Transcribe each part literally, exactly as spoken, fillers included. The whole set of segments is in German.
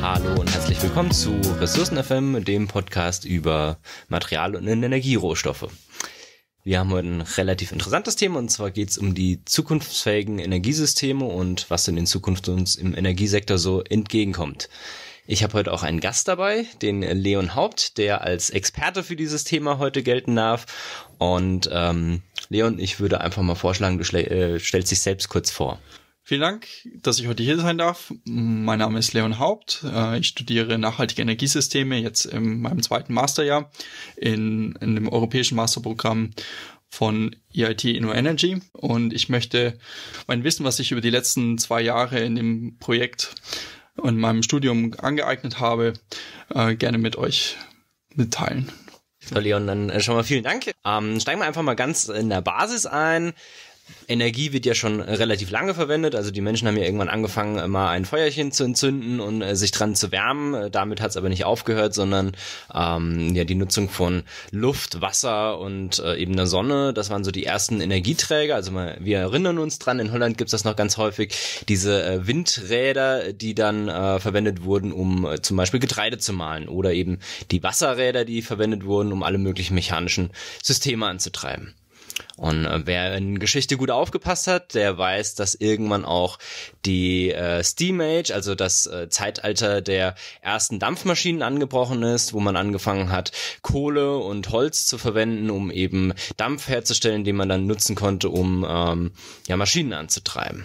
Hallo und herzlich willkommen zu Ressourcen-F M, dem Podcast über Material- und Energierohstoffe. Wir haben heute ein relativ interessantes Thema, und zwar geht es um die zukunftsfähigen Energiesysteme und was denn in Zukunft uns im Energiesektor so entgegenkommt. Ich habe heute auch einen Gast dabei, den Leon Haupt, der als Experte für dieses Thema heute gelten darf. Und ähm, Leon, ich würde einfach mal vorschlagen, du schl- äh, stellst dich selbst kurz vor. Vielen Dank, dass ich heute hier sein darf. Mein Name ist Leon Haupt. Ich studiere nachhaltige Energiesysteme jetzt in meinem zweiten Masterjahr in, in dem europäischen Masterprogramm von E I T InnoEnergy. Und ich möchte mein Wissen, was ich über die letzten zwei Jahre in dem Projekt und meinem Studium angeeignet habe, gerne mit euch mitteilen. So, Leon, dann schon mal vielen Dank. Ähm, steigen wir einfach mal ganz in der Basis ein. Energie wird ja schon relativ lange verwendet, also die Menschen haben ja irgendwann angefangen, mal ein Feuerchen zu entzünden und äh, sich dran zu wärmen. Damit hat es aber nicht aufgehört, sondern ähm, ja die Nutzung von Luft, Wasser und äh, eben der Sonne, das waren so die ersten Energieträger. Also mal, wir erinnern uns dran, in Holland gibt es das noch ganz häufig, diese äh, Windräder, die dann äh, verwendet wurden, um äh, zum Beispiel Getreide zu mahlen, oder eben die Wasserräder, die verwendet wurden, um alle möglichen mechanischen Systeme anzutreiben. Und äh, wer in Geschichte gut aufgepasst hat, der weiß, dass irgendwann auch die äh, Steam Age, also das äh, Zeitalter der ersten Dampfmaschinen angebrochen ist, wo man angefangen hat, Kohle und Holz zu verwenden, um eben Dampf herzustellen, den man dann nutzen konnte, um ähm, ja Maschinen anzutreiben.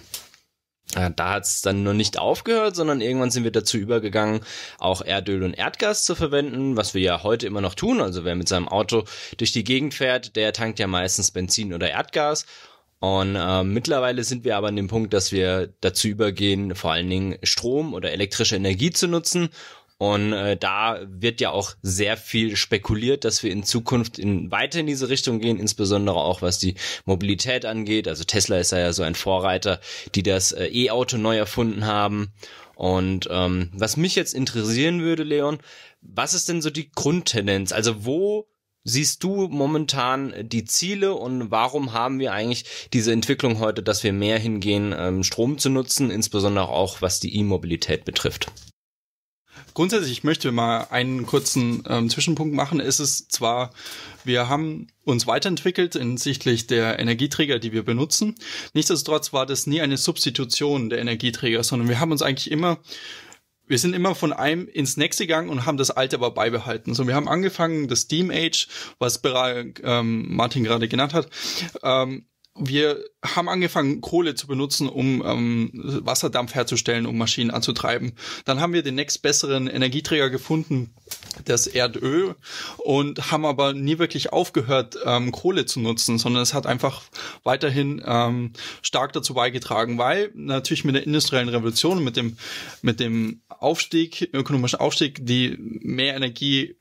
Da hat es dann nur nicht aufgehört, sondern irgendwann sind wir dazu übergegangen, auch Erdöl und Erdgas zu verwenden, was wir ja heute immer noch tun. Also wer mit seinem Auto durch die Gegend fährt, der tankt ja meistens Benzin oder Erdgas. Und äh, mittlerweile sind wir aber an dem Punkt, dass wir dazu übergehen, vor allen Dingen Strom oder elektrische Energie zu nutzen. Und äh, da wird ja auch sehr viel spekuliert, dass wir in Zukunft in, weiter in diese Richtung gehen, insbesondere auch was die Mobilität angeht. Also Tesla ist ja so ein Vorreiter, die das äh, E-Auto neu erfunden haben. Und ähm, was mich jetzt interessieren würde, Leon, was ist denn so die Grundtendenz? Also wo siehst du momentan die Ziele und warum haben wir eigentlich diese Entwicklung heute, dass wir mehr hingehen, ähm, Strom zu nutzen, insbesondere auch was die E-Mobilität betrifft? Grundsätzlich, ich möchte mal einen kurzen ähm, Zwischenpunkt machen. Es ist zwar, wir haben uns weiterentwickelt hinsichtlich der Energieträger, die wir benutzen. Nichtsdestotrotz war das nie eine Substitution der Energieträger, sondern wir haben uns eigentlich immer, wir sind immer von einem ins nächste gegangen und haben das Alte aber beibehalten. So, wir haben angefangen, das Steam Age, was ähm, Martin gerade genannt hat, ähm, wir haben angefangen, Kohle zu benutzen, um ähm, Wasserdampf herzustellen, um Maschinen anzutreiben. Dann haben wir den nächstbesseren Energieträger gefunden, das Erdöl, und haben aber nie wirklich aufgehört, ähm, Kohle zu nutzen, sondern es hat einfach weiterhin ähm, stark dazu beigetragen, weil natürlich mit der industriellen Revolution, mit dem mit dem Aufstieg, ökonomischen Aufstieg, die mehr Energie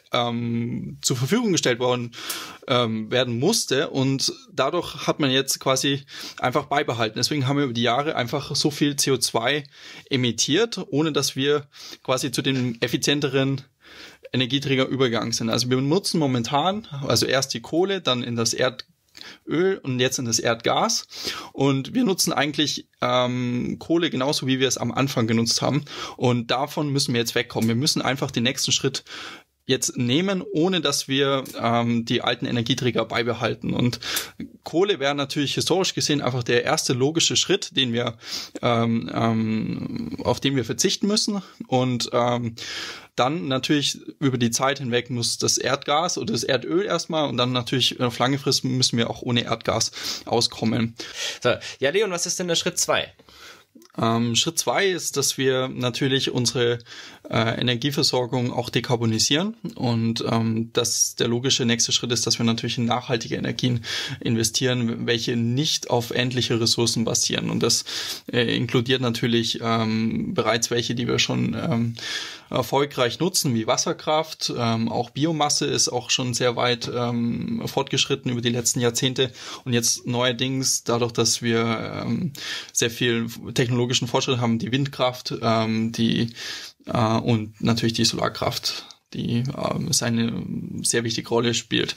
Ähm, zur Verfügung gestellt worden ähm, werden musste, und dadurch hat man jetzt quasi einfach beibehalten. Deswegen haben wir über die Jahre einfach so viel C O zwei emittiert, ohne dass wir quasi zu den effizienteren Energieträger übergegangen sind. Also wir nutzen momentan, also erst die Kohle, dann in das Erdöl und jetzt in das Erdgas, und wir nutzen eigentlich ähm, Kohle genauso, wie wir es am Anfang genutzt haben, und davon müssen wir jetzt wegkommen. Wir müssen einfach den nächsten Schritt jetzt nehmen, ohne dass wir ähm, die alten Energieträger beibehalten. Und Kohle wäre natürlich historisch gesehen einfach der erste logische Schritt, den wir ähm, ähm, auf den wir verzichten müssen. Und ähm, dann natürlich über die Zeit hinweg muss das Erdgas oder das Erdöl erstmal, und dann natürlich auf lange Frist müssen wir auch ohne Erdgas auskommen. So, ja, Leon, was ist denn der Schritt zwei? Ähm, Schritt zwei ist, dass wir natürlich unsere äh, Energieversorgung auch dekarbonisieren, und ähm, das der logische nächste Schritt ist, dass wir natürlich in nachhaltige Energien investieren, welche nicht auf endliche Ressourcen basieren, und das äh, inkludiert natürlich ähm, bereits welche, die wir schon ähm, erfolgreich nutzen, wie Wasserkraft. Ähm, auch Biomasse ist auch schon sehr weit ähm, fortgeschritten über die letzten Jahrzehnte, und jetzt neuerdings, dadurch, dass wir ähm, sehr viel technologischen Fortschritt haben, die Windkraft, ähm, die äh, und natürlich die Solarkraft die ähm, eine sehr wichtige Rolle spielt.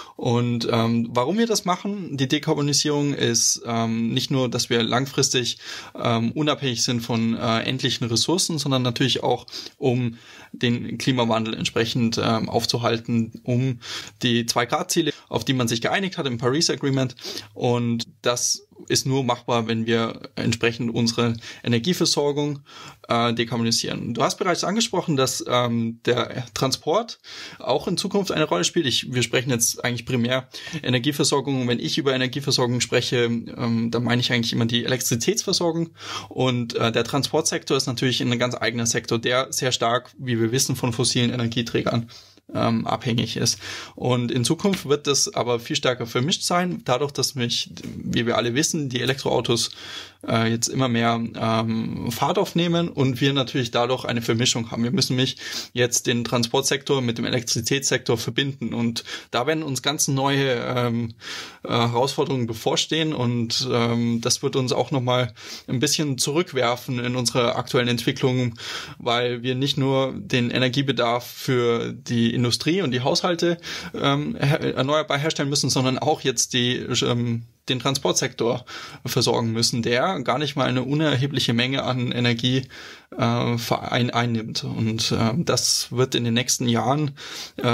Und ähm, warum wir das machen, die Dekarbonisierung, ist ähm, nicht nur, dass wir langfristig ähm, unabhängig sind von äh, endlichen Ressourcen, sondern natürlich auch, um den Klimawandel entsprechend ähm, aufzuhalten, um die zwei Grad Ziele, auf die man sich geeinigt hat im Paris Agreement. Und das ist nur machbar, wenn wir entsprechend unsere Energieversorgung äh, dekarbonisieren. Du hast bereits angesprochen, dass ähm, der Transport auch in Zukunft eine Rolle spielt. Ich, wir sprechen jetzt eigentlich primär Energieversorgung. Wenn ich über Energieversorgung spreche, ähm, dann meine ich eigentlich immer die Elektrizitätsversorgung. Und äh, der Transportsektor ist natürlich ein ganz eigener Sektor, der sehr stark, wie wir wissen, von fossilen Energieträgern Ähm, abhängig ist. Und in Zukunft wird das aber viel stärker vermischt sein, dadurch, dass mich, wie wir alle wissen, die Elektroautos äh, jetzt immer mehr ähm, Fahrt aufnehmen und wir natürlich dadurch eine Vermischung haben. Wir müssen mich jetzt den Transportsektor mit dem Elektrizitätssektor verbinden und da werden uns ganz neue ähm, äh, Herausforderungen bevorstehen und ähm, das wird uns auch nochmal ein bisschen zurückwerfen in unserer aktuellen Entwicklung, weil wir nicht nur den Energiebedarf für die Industrie und die Haushalte ähm, her- erneuerbar herstellen müssen, sondern auch jetzt die ähm, den Transportsektor versorgen müssen, der gar nicht mal eine unerhebliche Menge an Energie äh, ein, einnimmt. Und äh, das wird in den nächsten Jahren äh,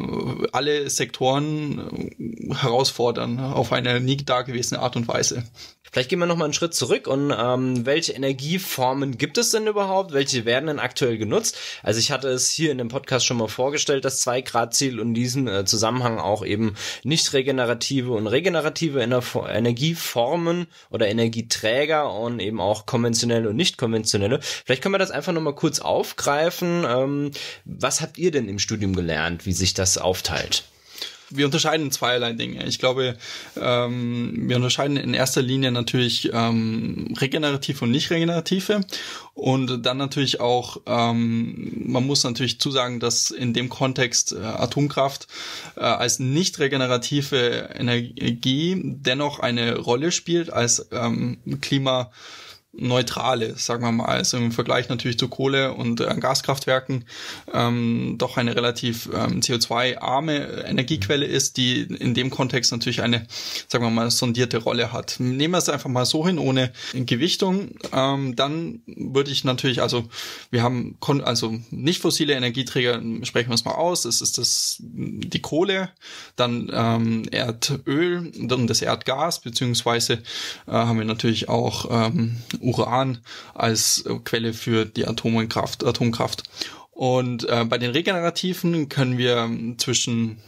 alle Sektoren herausfordern auf eine nie dagewesene Art und Weise. Vielleicht gehen wir noch mal einen Schritt zurück und ähm, welche Energieformen gibt es denn überhaupt? Welche werden denn aktuell genutzt? Also ich hatte es hier in dem Podcast schon mal vorgestellt, das zwei Grad Ziel und in diesem äh, Zusammenhang auch eben nicht regenerative und regenerative Ener- Energieformen oder Energieträger und eben auch konventionelle und nicht konventionelle. Vielleicht können wir das einfach noch mal kurz aufgreifen. Ähm, was habt ihr denn im Studium gelernt, wie sich das aufteilt? Wir unterscheiden zweierlei Dinge. Ich glaube, ähm, wir unterscheiden in erster Linie natürlich ähm, regenerative und nicht regenerative und dann natürlich auch, ähm, man muss natürlich zusagen, dass in dem Kontext äh, Atomkraft äh, als nicht regenerative Energie dennoch eine Rolle spielt als ähm, Klima neutrale, sagen wir mal, also im Vergleich natürlich zu Kohle- und äh, Gaskraftwerken ähm, doch eine relativ ähm, C O zwei arme Energiequelle ist, die in dem Kontext natürlich eine, sagen wir mal, sondierte Rolle hat. Nehmen wir es einfach mal so hin, ohne Gewichtung, ähm, dann würde ich natürlich, also wir haben, kon- also nicht fossile Energieträger, sprechen wir es mal aus, es ist das die Kohle, dann ähm, Erdöl, dann das Erdgas, beziehungsweise äh, haben wir natürlich auch ähm, Uran als Quelle für die Atomkraft. Atomkraft. Und äh, bei den Regenerativen können wir zwischen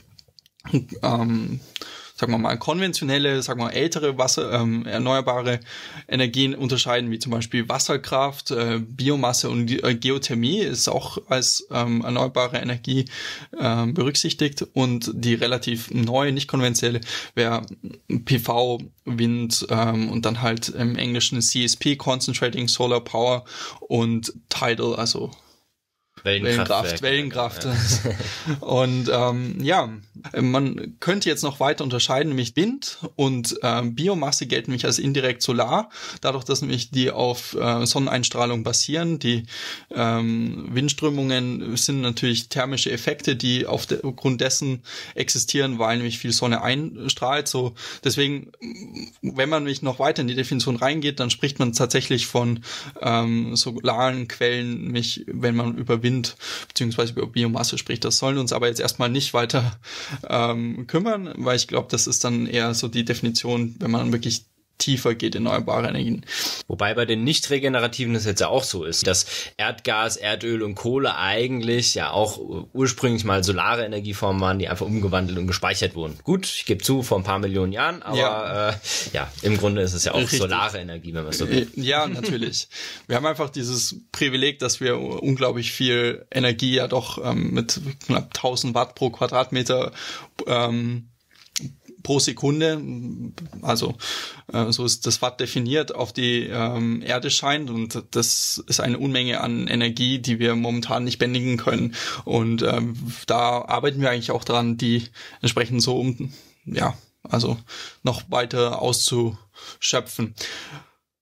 ähm, sagen wir mal, konventionelle, sagen wir mal, ältere Wasser, ähm, erneuerbare Energien unterscheiden, wie zum Beispiel Wasserkraft, äh, Biomasse und äh, Geothermie ist auch als ähm, erneuerbare Energie äh, berücksichtigt und die relativ neue, nicht konventionelle wäre P V, Wind ähm, und dann halt im Englischen C S P, Concentrating Solar Power und Tidal, also Wellenkraft, Wellenkraft. Ja. Und ähm, ja, man könnte jetzt noch weiter unterscheiden, nämlich Wind und ähm, Biomasse gelten nämlich als indirekt Solar, dadurch, dass nämlich die auf äh, Sonneneinstrahlung basieren. Die ähm, Windströmungen sind natürlich thermische Effekte, die aufgrund dessen existieren, weil nämlich viel Sonne einstrahlt. So deswegen, wenn man nämlich noch weiter in die Definition reingeht, dann spricht man tatsächlich von ähm, solaren Quellen, nämlich wenn man über Wind beziehungsweise über Biomasse spricht. Das sollen uns aber jetzt erstmal nicht weiter ähm, kümmern, weil ich glaube, das ist dann eher so die Definition, wenn man wirklich tiefer geht in erneuerbare Energien. Wobei bei den nicht regenerativen das jetzt ja auch so ist, dass Erdgas, Erdöl und Kohle eigentlich ja auch ursprünglich mal solare Energieformen waren, die einfach umgewandelt und gespeichert wurden. Gut, ich gebe zu, vor ein paar Millionen Jahren, aber ja, äh, ja im Grunde ist es ja auch Richtig. solare Energie, wenn man es so will. Ja, natürlich. Wir haben einfach dieses Privileg, dass wir unglaublich viel Energie ja doch ähm, mit knapp tausend Watt pro Quadratmeter ähm, pro Sekunde, also äh, so ist das Watt definiert, auf die ähm, Erde scheint und das ist eine Unmenge an Energie, die wir momentan nicht bändigen können und ähm, da arbeiten wir eigentlich auch dran, die entsprechend so um, ja, also noch weiter auszuschöpfen.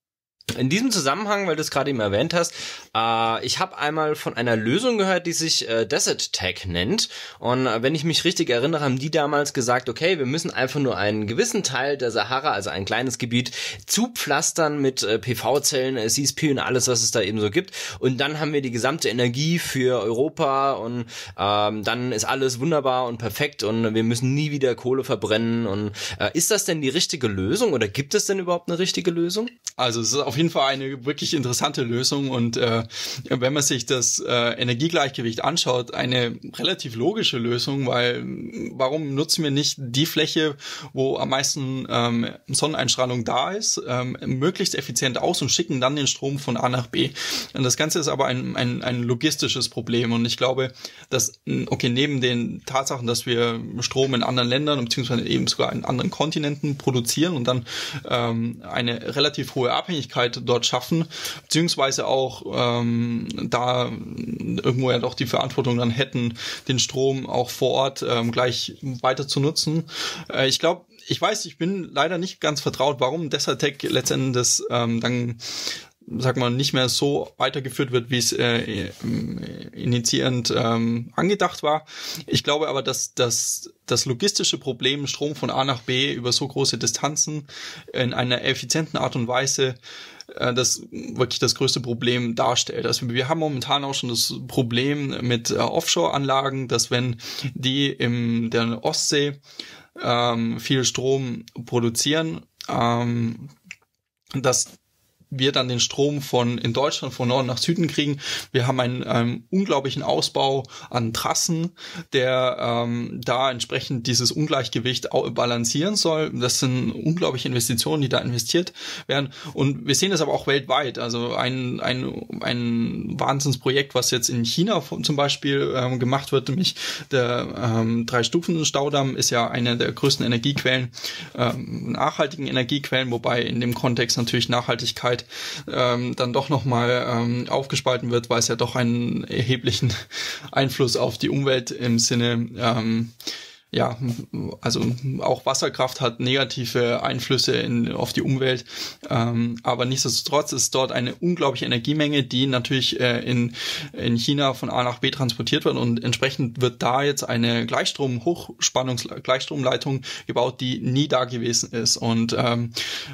In diesem Zusammenhang, weil du es gerade eben erwähnt hast, äh, ich habe einmal von einer Lösung gehört, die sich äh, Desert Tech nennt. Und äh, wenn ich mich richtig erinnere, haben die damals gesagt, okay, wir müssen einfach nur einen gewissen Teil der Sahara, also ein kleines Gebiet, zupflastern mit äh, P V-Zellen, äh, C S P und alles, was es da eben so gibt. Und dann haben wir die gesamte Energie für Europa und ähm, dann ist alles wunderbar und perfekt und wir müssen nie wieder Kohle verbrennen. Und äh, ist das denn die richtige Lösung oder gibt es denn überhaupt eine richtige Lösung? Also es ist auf jeden Fall eine wirklich interessante Lösung und äh, wenn man sich das äh, Energiegleichgewicht anschaut, eine relativ logische Lösung, weil warum nutzen wir nicht die Fläche, wo am meisten ähm, Sonneneinstrahlung da ist, ähm, möglichst effizient aus und schicken dann den Strom von A nach B. Und das Ganze ist aber ein, ein, ein logistisches Problem und ich glaube, dass, okay, neben den Tatsachen, dass wir Strom in anderen Ländern beziehungsweise eben sogar in anderen Kontinenten produzieren und dann ähm, eine relativ hohe Abhängigkeit dort schaffen, beziehungsweise auch ähm, da irgendwo ja doch die Verantwortung dann hätten, den Strom auch vor Ort ähm, gleich weiter zu nutzen. Äh, ich glaube, ich weiß, ich bin leider nicht ganz vertraut, warum Desert Tech letztendlich das ähm, dann sag mal, nicht mehr so weitergeführt wird, wie es äh, initiierend ähm, angedacht war. Ich glaube aber, dass, dass das logistische Problem, Strom von A nach B über so große Distanzen in einer effizienten Art und Weise äh, das wirklich das größte Problem darstellt. Also wir haben momentan auch schon das Problem mit äh, Offshore-Anlagen, dass wenn die in der Ostsee ähm, viel Strom produzieren, ähm, dass wir dann den Strom von in Deutschland von Norden nach Süden kriegen. Wir haben einen, einen unglaublichen Ausbau an Trassen, der ähm, da entsprechend dieses Ungleichgewicht balancieren soll. Das sind unglaubliche Investitionen, die da investiert werden. Und wir sehen das aber auch weltweit. Also ein ein ein Wahnsinnsprojekt, was jetzt in China zum Beispiel ähm, gemacht wird, nämlich der ähm, Drei-Stufen-Staudamm ist ja eine der größten Energiequellen, ähm, nachhaltigen Energiequellen, wobei in dem Kontext natürlich Nachhaltigkeit Ähm, dann doch nochmal ähm, aufgespalten wird, weil es ja doch einen erheblichen Einfluss auf die Umwelt im Sinne ähm, ja, also auch Wasserkraft hat negative Einflüsse in, auf die Umwelt, ähm, aber nichtsdestotrotz ist dort eine unglaubliche Energiemenge, die natürlich äh, in, in China von A nach B transportiert wird und entsprechend wird da jetzt eine Gleichstrom, Hochspannungs-Gleichstromleitung gebaut, die nie da gewesen ist und ähm,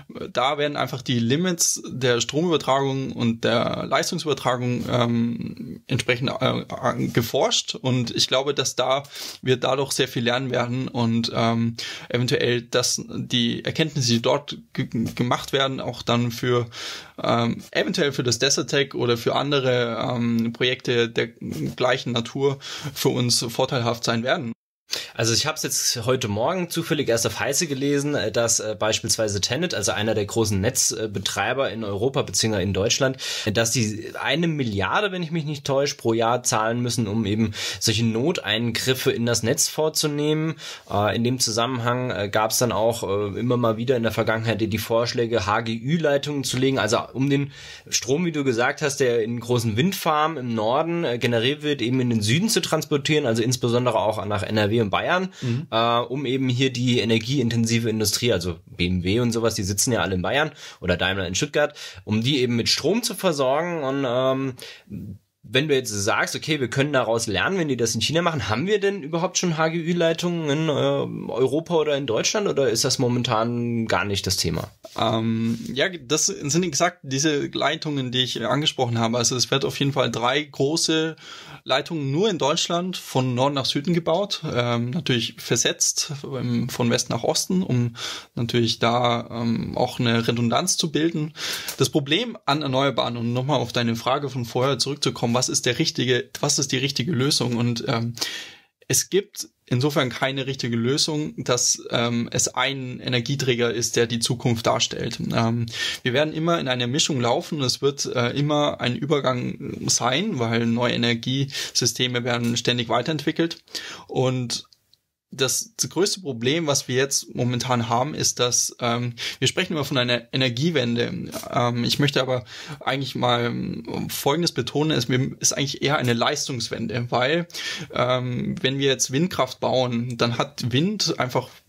da werden einfach die Limits der Stromübertragung und der Leistungsübertragung ähm, entsprechend äh, geforscht und ich glaube, dass da wir dadurch sehr viel lernen werden und ähm, eventuell, dass die Erkenntnisse, die dort ge- gemacht werden, auch dann für ähm, eventuell für das Desert Tech oder für andere ähm, Projekte der gleichen Natur für uns vorteilhaft sein werden. Also ich habe es jetzt heute Morgen zufällig erst auf Heise gelesen, dass äh, beispielsweise Tenet, also einer der großen Netzbetreiber in Europa bzw. in Deutschland, dass die eine Milliarde, wenn ich mich nicht täusche, pro Jahr zahlen müssen, um eben solche Noteingriffe in das Netz vorzunehmen. Äh, in dem Zusammenhang äh, gab es dann auch äh, immer mal wieder in der Vergangenheit die Vorschläge, H G Ü-Leitungen zu legen, also um den Strom, wie du gesagt hast, der in großen Windfarmen im Norden äh, generiert wird, eben in den Süden zu transportieren, also insbesondere auch nach N R W und Bayern, mhm. äh, um eben hier die energieintensive Industrie, also B M W und sowas, die sitzen ja alle in Bayern oder Daimler in Stuttgart, um die eben mit Strom zu versorgen und ähm, wenn du jetzt sagst, okay, wir können daraus lernen, wenn die das in China machen, haben wir denn überhaupt schon H G Ü-Leitungen in äh, Europa oder in Deutschland oder ist das momentan gar nicht das Thema? Ähm, ja, das sind exakt diese Leitungen, die ich angesprochen habe. Also es wird auf jeden Fall drei große Leitungen nur in Deutschland von Norden nach Süden gebaut, ähm, natürlich versetzt ähm, von West nach Osten, um natürlich da ähm, auch eine Redundanz zu bilden. Das Problem an Erneuerbaren, um nochmal auf deine Frage von vorher zurückzukommen, was ist der richtige, was ist die richtige Lösung? Und ähm, es gibt insofern keine richtige Lösung, dass ähm, es ein Energieträger ist, der die Zukunft darstellt. Ähm, wir werden immer in einer Mischung laufen. Es wird äh, immer ein Übergang sein, weil neue Energiesysteme werden ständig weiterentwickelt. Und Das, das größte Problem, was wir jetzt momentan haben, ist, dass ähm, wir sprechen immer von einer Energiewende. Ähm, ich möchte aber eigentlich mal Folgendes betonen: Es ist eigentlich eher eine Leistungswende, weil ähm, wenn wir jetzt Windkraft bauen, dann hat Wind einfach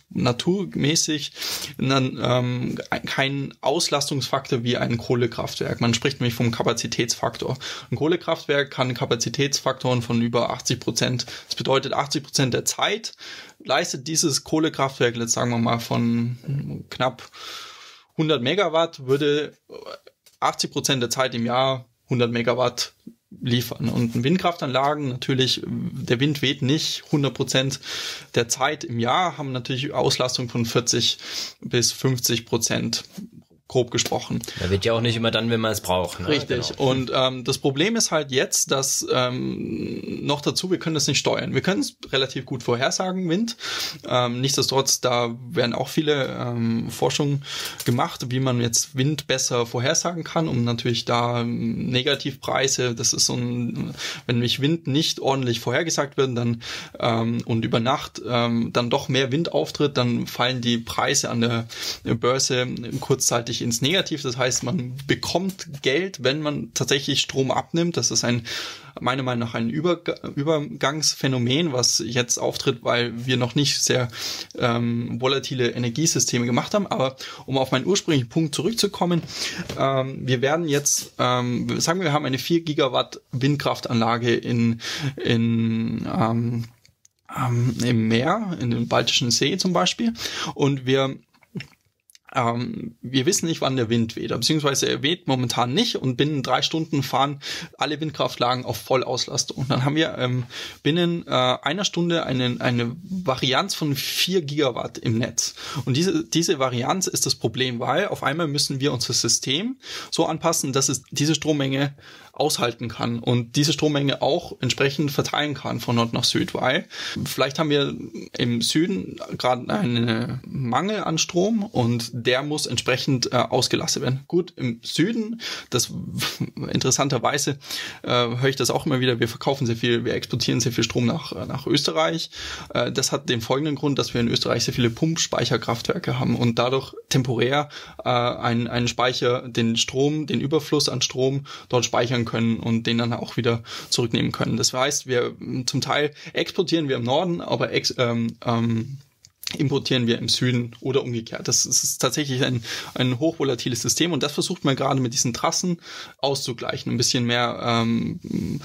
naturmäßig dann, ähm, kein Auslastungsfaktor wie ein Kohlekraftwerk. Man spricht nämlich vom Kapazitätsfaktor. Ein Kohlekraftwerk kann Kapazitätsfaktoren von über achtzig Prozent. Das bedeutet, achtzig Prozent der Zeit leistet dieses Kohlekraftwerk, jetzt sagen wir mal von knapp hundert Megawatt, würde achtzig Prozent der Zeit im Jahr hundert Megawatt liefern. Und Windkraftanlagen natürlich, der Wind weht nicht hundert Prozent der Zeit im Jahr, haben natürlich Auslastung von vierzig bis fünfzig Prozent, grob gesprochen. Da wird ja auch nicht immer dann, wenn man es braucht. Ne? Richtig. Genau. Und ähm, das Problem ist halt jetzt, dass ähm, noch dazu, wir können das nicht steuern. Wir können es relativ gut vorhersagen, Wind. Ähm, nichtsdestotrotz, da werden auch viele ähm, Forschungen gemacht, wie man jetzt Wind besser vorhersagen kann, um natürlich da ähm, Negativpreise, das ist so ein, wenn nämlich Wind nicht ordentlich vorhergesagt wird, dann ähm, und über Nacht ähm, dann doch mehr Wind auftritt, dann fallen die Preise an der Börse kurzzeitig ins Negativ. Das heißt, man bekommt Geld, wenn man tatsächlich Strom abnimmt. Das ist ein, meiner Meinung nach, ein Überg- Übergangsphänomen, was jetzt auftritt, weil wir noch nicht sehr ähm, volatile Energiesysteme gemacht haben. Aber um auf meinen ursprünglichen Punkt zurückzukommen, ähm, wir werden jetzt, ähm, sagen wir, wir haben eine vier Gigawatt Windkraftanlage in, in ähm, ähm, im Meer, in dem Baltischen See zum Beispiel. Und wir Ähm, wir wissen nicht, wann der Wind weht, beziehungsweise er weht momentan nicht und binnen drei Stunden fahren alle Windkraftlagen auf Vollauslastung. Und dann haben wir ähm, binnen äh, einer Stunde eine, eine Varianz von vier Gigawatt im Netz. Und diese, diese Varianz ist das Problem, weil auf einmal müssen wir unser System so anpassen, dass es diese Strommenge aushalten kann und diese Strommenge auch entsprechend verteilen kann von Nord nach Süd, weil vielleicht haben wir im Süden gerade einen Mangel an Strom und der muss entsprechend äh, ausgelastet werden. Gut, im Süden, das interessanterweise äh, höre ich das auch immer wieder, wir verkaufen sehr viel, wir exportieren sehr viel Strom nach, nach Österreich. Äh, das hat den folgenden Grund, dass wir in Österreich sehr viele Pumpspeicherkraftwerke haben und dadurch temporär äh, einen, einen Speicher, den Strom, den Überfluss an Strom dort speichern können und den dann auch wieder zurücknehmen können. Das heißt, wir zum Teil exportieren wir im Norden, aber ex, ähm, ähm, importieren wir im Süden oder umgekehrt. Das ist, das ist tatsächlich ein, ein hochvolatiles System und das versucht man gerade mit diesen Trassen auszugleichen, ein bisschen mehr, ähm,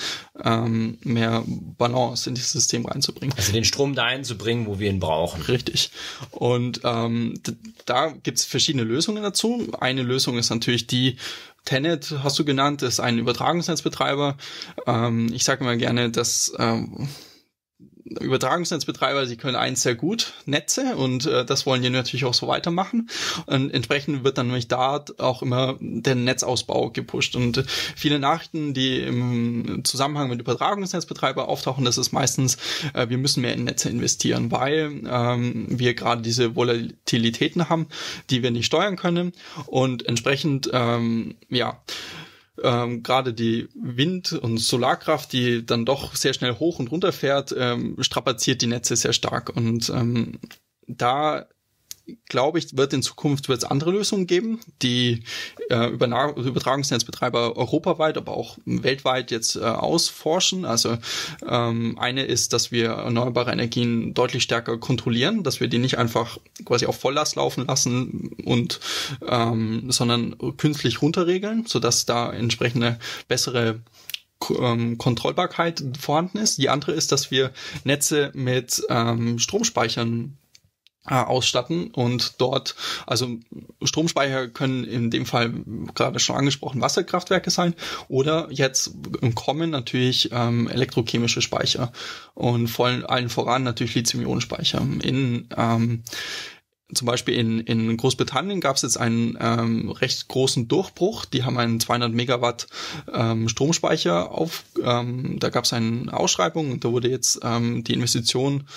ähm, mehr Balance in dieses System reinzubringen. Also den Strom dahin zu bringen, wo wir ihn brauchen. Richtig. Und ähm, d- da gibt's verschiedene Lösungen dazu. Eine Lösung ist natürlich die, Tenet hast du genannt, ist ein Übertragungsnetzbetreiber. Ähm, ich sage immer gerne, dass ähm, Übertragungsnetzbetreiber, sie können eins sehr gut, Netze, und äh, das wollen die natürlich auch so weitermachen. Und entsprechend wird dann nämlich da auch immer der Netzausbau gepusht. Und äh, viele Nachrichten, die im Zusammenhang mit Übertragungsnetzbetreiber auftauchen, das ist meistens, äh, wir müssen mehr in Netze investieren, weil ähm, wir gerade diese Volatilitäten haben, die wir nicht steuern können. Und entsprechend, ähm, ja, Ähm, gerade die Wind- und Solarkraft, die dann doch sehr schnell hoch und runter fährt, ähm, strapaziert die Netze sehr stark. Und ähm, da glaube ich, wird in Zukunft wird es andere Lösungen geben, die äh, Überna- Übertragungsnetzbetreiber europaweit, aber auch weltweit jetzt äh, ausforschen. Also ähm, eine ist, dass wir erneuerbare Energien deutlich stärker kontrollieren, dass wir die nicht einfach quasi auf Volllast laufen lassen und ähm, sondern künstlich runterregeln, sodass da entsprechende bessere ähm, Kontrollbarkeit vorhanden ist. Die andere ist, dass wir Netze mit ähm, Stromspeichern ausstatten und dort, also Stromspeicher können in dem Fall gerade schon angesprochen Wasserkraftwerke sein oder jetzt im Kommen natürlich ähm, elektrochemische Speicher und vor allen voran natürlich Lithium-Ionen-Speicher. In ähm, Zum Beispiel in, in Großbritannien gab es jetzt einen ähm, recht großen Durchbruch. Die haben einen zweihundert Megawatt ähm, Stromspeicher auf. Ähm, da gab es eine Ausschreibung und da wurde jetzt ähm, die Investition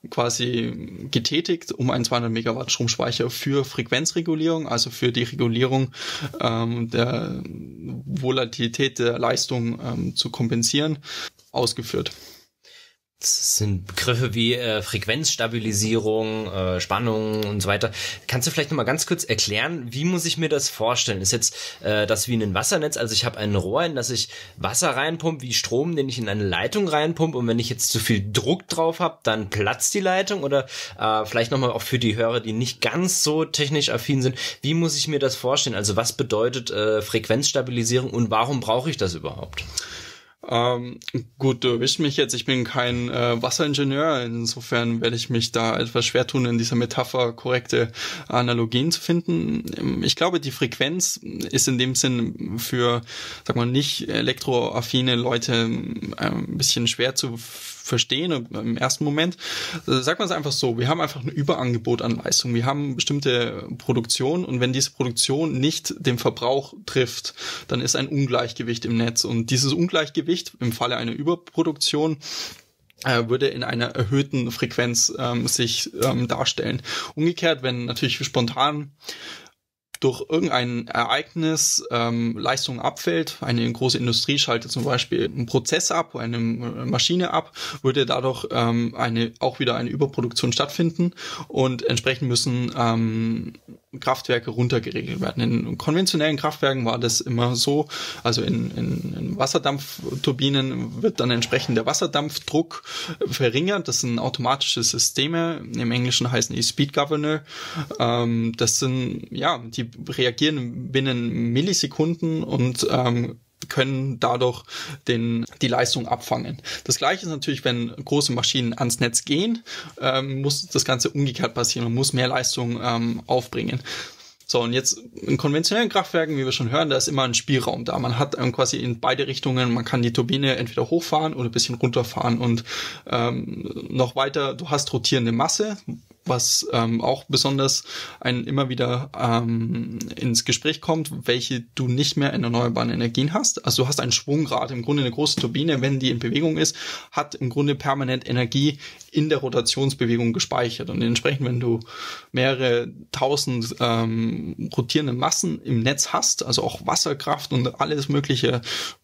quasi getätigt, um einen zweihundert Megawatt Stromspeicher für Frequenzregulierung, also für die Regulierung ähm, der Volatilität der Leistung ähm, zu kompensieren, ausgeführt. Das sind Begriffe wie äh, Frequenzstabilisierung, äh, Spannung und so weiter. Kannst du vielleicht nochmal ganz kurz erklären, wie muss ich mir das vorstellen? Ist jetzt äh, das wie ein Wassernetz? Also ich habe ein Rohr, in das ich Wasser reinpumpe, wie Strom, den ich in eine Leitung reinpumpe, und wenn ich jetzt zu viel Druck drauf habe, dann platzt die Leitung? Oder äh, vielleicht nochmal auch für die Hörer, die nicht ganz so technisch affin sind, wie muss ich mir das vorstellen? Also was bedeutet äh, Frequenzstabilisierung und warum brauche ich das überhaupt? Ähm, gut, du erwischt mich jetzt. Ich bin kein äh, Wasseringenieur. Insofern werde ich mich da etwas schwer tun, in dieser Metapher korrekte Analogien zu finden. Ich glaube, die Frequenz ist in dem Sinn für, sag mal, nicht elektroaffine Leute ein bisschen schwer zu verstehen im ersten Moment. Sagt man es einfach so, wir haben einfach ein Überangebot an Leistung. Wir haben bestimmte Produktion, und wenn diese Produktion nicht den Verbrauch trifft, dann ist ein Ungleichgewicht im Netz, und dieses Ungleichgewicht im Falle einer Überproduktion äh, würde in einer erhöhten Frequenz ähm, sich ähm, darstellen. Umgekehrt, wenn natürlich spontan durch irgendein Ereignis ähm, Leistung abfällt, eine große Industrie schaltet zum Beispiel einen Prozess ab, eine Maschine ab, würde dadurch ähm, eine auch wieder eine Überproduktion stattfinden, und entsprechend müssen ähm, Kraftwerke runtergeregelt werden. In konventionellen Kraftwerken war das immer so, also in, in, in Wasserdampfturbinen wird dann entsprechend der Wasserdampfdruck verringert. Das sind automatische Systeme, im Englischen heißen die Speed Governor. Ähm, das sind, ja, die reagieren binnen Millisekunden und ähm, können dadurch den, die Leistung abfangen. Das Gleiche ist natürlich, wenn große Maschinen ans Netz gehen, ähm, muss das Ganze umgekehrt passieren und muss mehr Leistung ähm, aufbringen. So, und jetzt in konventionellen Kraftwerken, wie wir schon hören, da ist immer ein Spielraum da. Man hat ähm, quasi in beide Richtungen, man kann die Turbine entweder hochfahren oder ein bisschen runterfahren, und ähm, noch weiter, du hast rotierende Masse, was ähm, auch besonders ein immer wieder ähm, ins Gespräch kommt, welche du nicht mehr in erneuerbaren Energien hast. Also du hast ein Schwungrad, im Grunde eine große Turbine, wenn die in Bewegung ist, hat im Grunde permanent Energie in der Rotationsbewegung gespeichert. Und entsprechend, wenn du mehrere tausend ähm, rotierende Massen im Netz hast, also auch Wasserkraft und alles mögliche,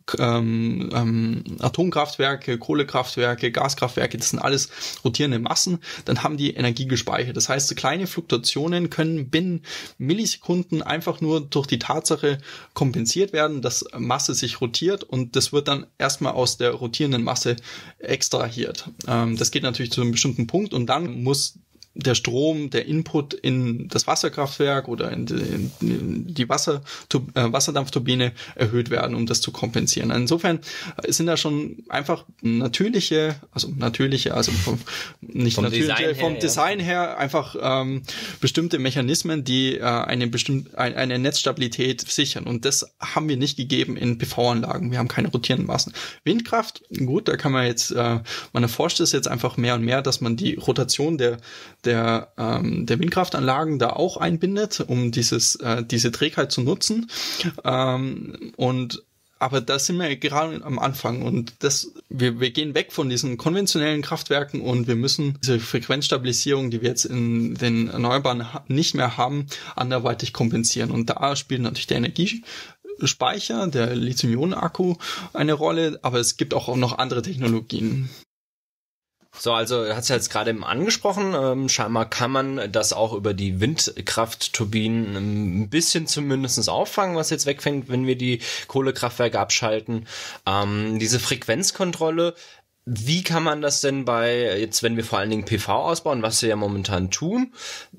ähm, ähm, Atomkraftwerke, Kohlekraftwerke, Gaskraftwerke, das sind alles rotierende Massen, dann haben die Energie gespeichert. Das heißt, kleine Fluktuationen können binnen Millisekunden einfach nur durch die Tatsache kompensiert werden, dass Masse sich rotiert, und das wird dann erstmal aus der rotierenden Masse extrahiert. Ähm, das geht natürlich zu einem bestimmten Punkt, und dann muss der Strom, der Input in das Wasserkraftwerk oder in die, in die Wasser, äh, Wasserdampfturbine erhöht werden, um das zu kompensieren. Insofern sind da schon einfach natürliche, also natürliche, also vom, nicht vom natürliche, Design vom her, Design ja. her einfach ähm, bestimmte Mechanismen, die äh, eine bestimmte ein, eine Netzstabilität sichern. Und das haben wir nicht gegeben in P V-Anlagen. Wir haben keine rotierenden Massen. Windkraft, gut, da kann man jetzt, äh, man erforscht es jetzt einfach mehr und mehr, dass man die Rotation der der ähm, der Windkraftanlagen da auch einbindet, um dieses äh, diese Trägheit zu nutzen. Ähm, und aber da sind wir gerade am Anfang, und das wir wir gehen weg von diesen konventionellen Kraftwerken, und wir müssen diese Frequenzstabilisierung, die wir jetzt in den Erneuerbaren nicht mehr haben, anderweitig kompensieren. Und da spielt natürlich der Energiespeicher, der Lithium-Ionen-Akku eine Rolle, aber es gibt auch noch andere Technologien. So, also hat es ja jetzt gerade eben angesprochen, ähm, scheinbar kann man das auch über die Windkraftturbinen ein bisschen zumindest auffangen, was jetzt wegfängt, wenn wir die Kohlekraftwerke abschalten. Ähm, diese Frequenzkontrolle, wie kann man das denn bei, jetzt wenn wir vor allen Dingen P V ausbauen, was wir ja momentan tun,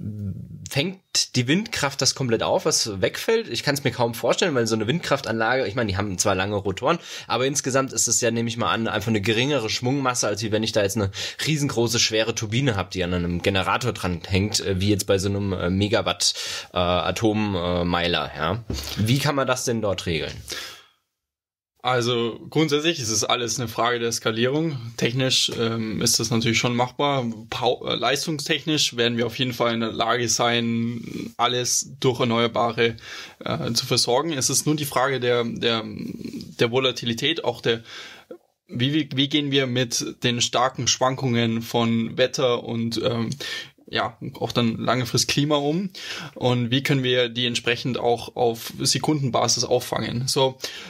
fängt die Windkraft das komplett auf, was wegfällt? Ich kann es mir kaum vorstellen, weil so eine Windkraftanlage, ich meine, die haben zwar lange Rotoren, aber insgesamt ist es ja, nehme ich mal an, einfach eine geringere Schwungmasse, als wie wenn ich da jetzt eine riesengroße, schwere Turbine habe, die an einem Generator dran hängt, wie jetzt bei so einem Megawatt äh, Atommeiler. Ja? Wie kann man das denn dort regeln? Also grundsätzlich ist es alles eine Frage der Skalierung. Technisch ähm, ist das natürlich schon machbar. Pau- äh, leistungstechnisch werden wir auf jeden Fall in der Lage sein, alles durch Erneuerbare äh, zu versorgen. Es ist nur die Frage der der der Volatilität, auch der wie wie gehen wir mit den starken Schwankungen von Wetter und ähm, ja, auch dann langfristig Klima um, und wie können wir die entsprechend auch auf Sekundenbasis auffangen. So,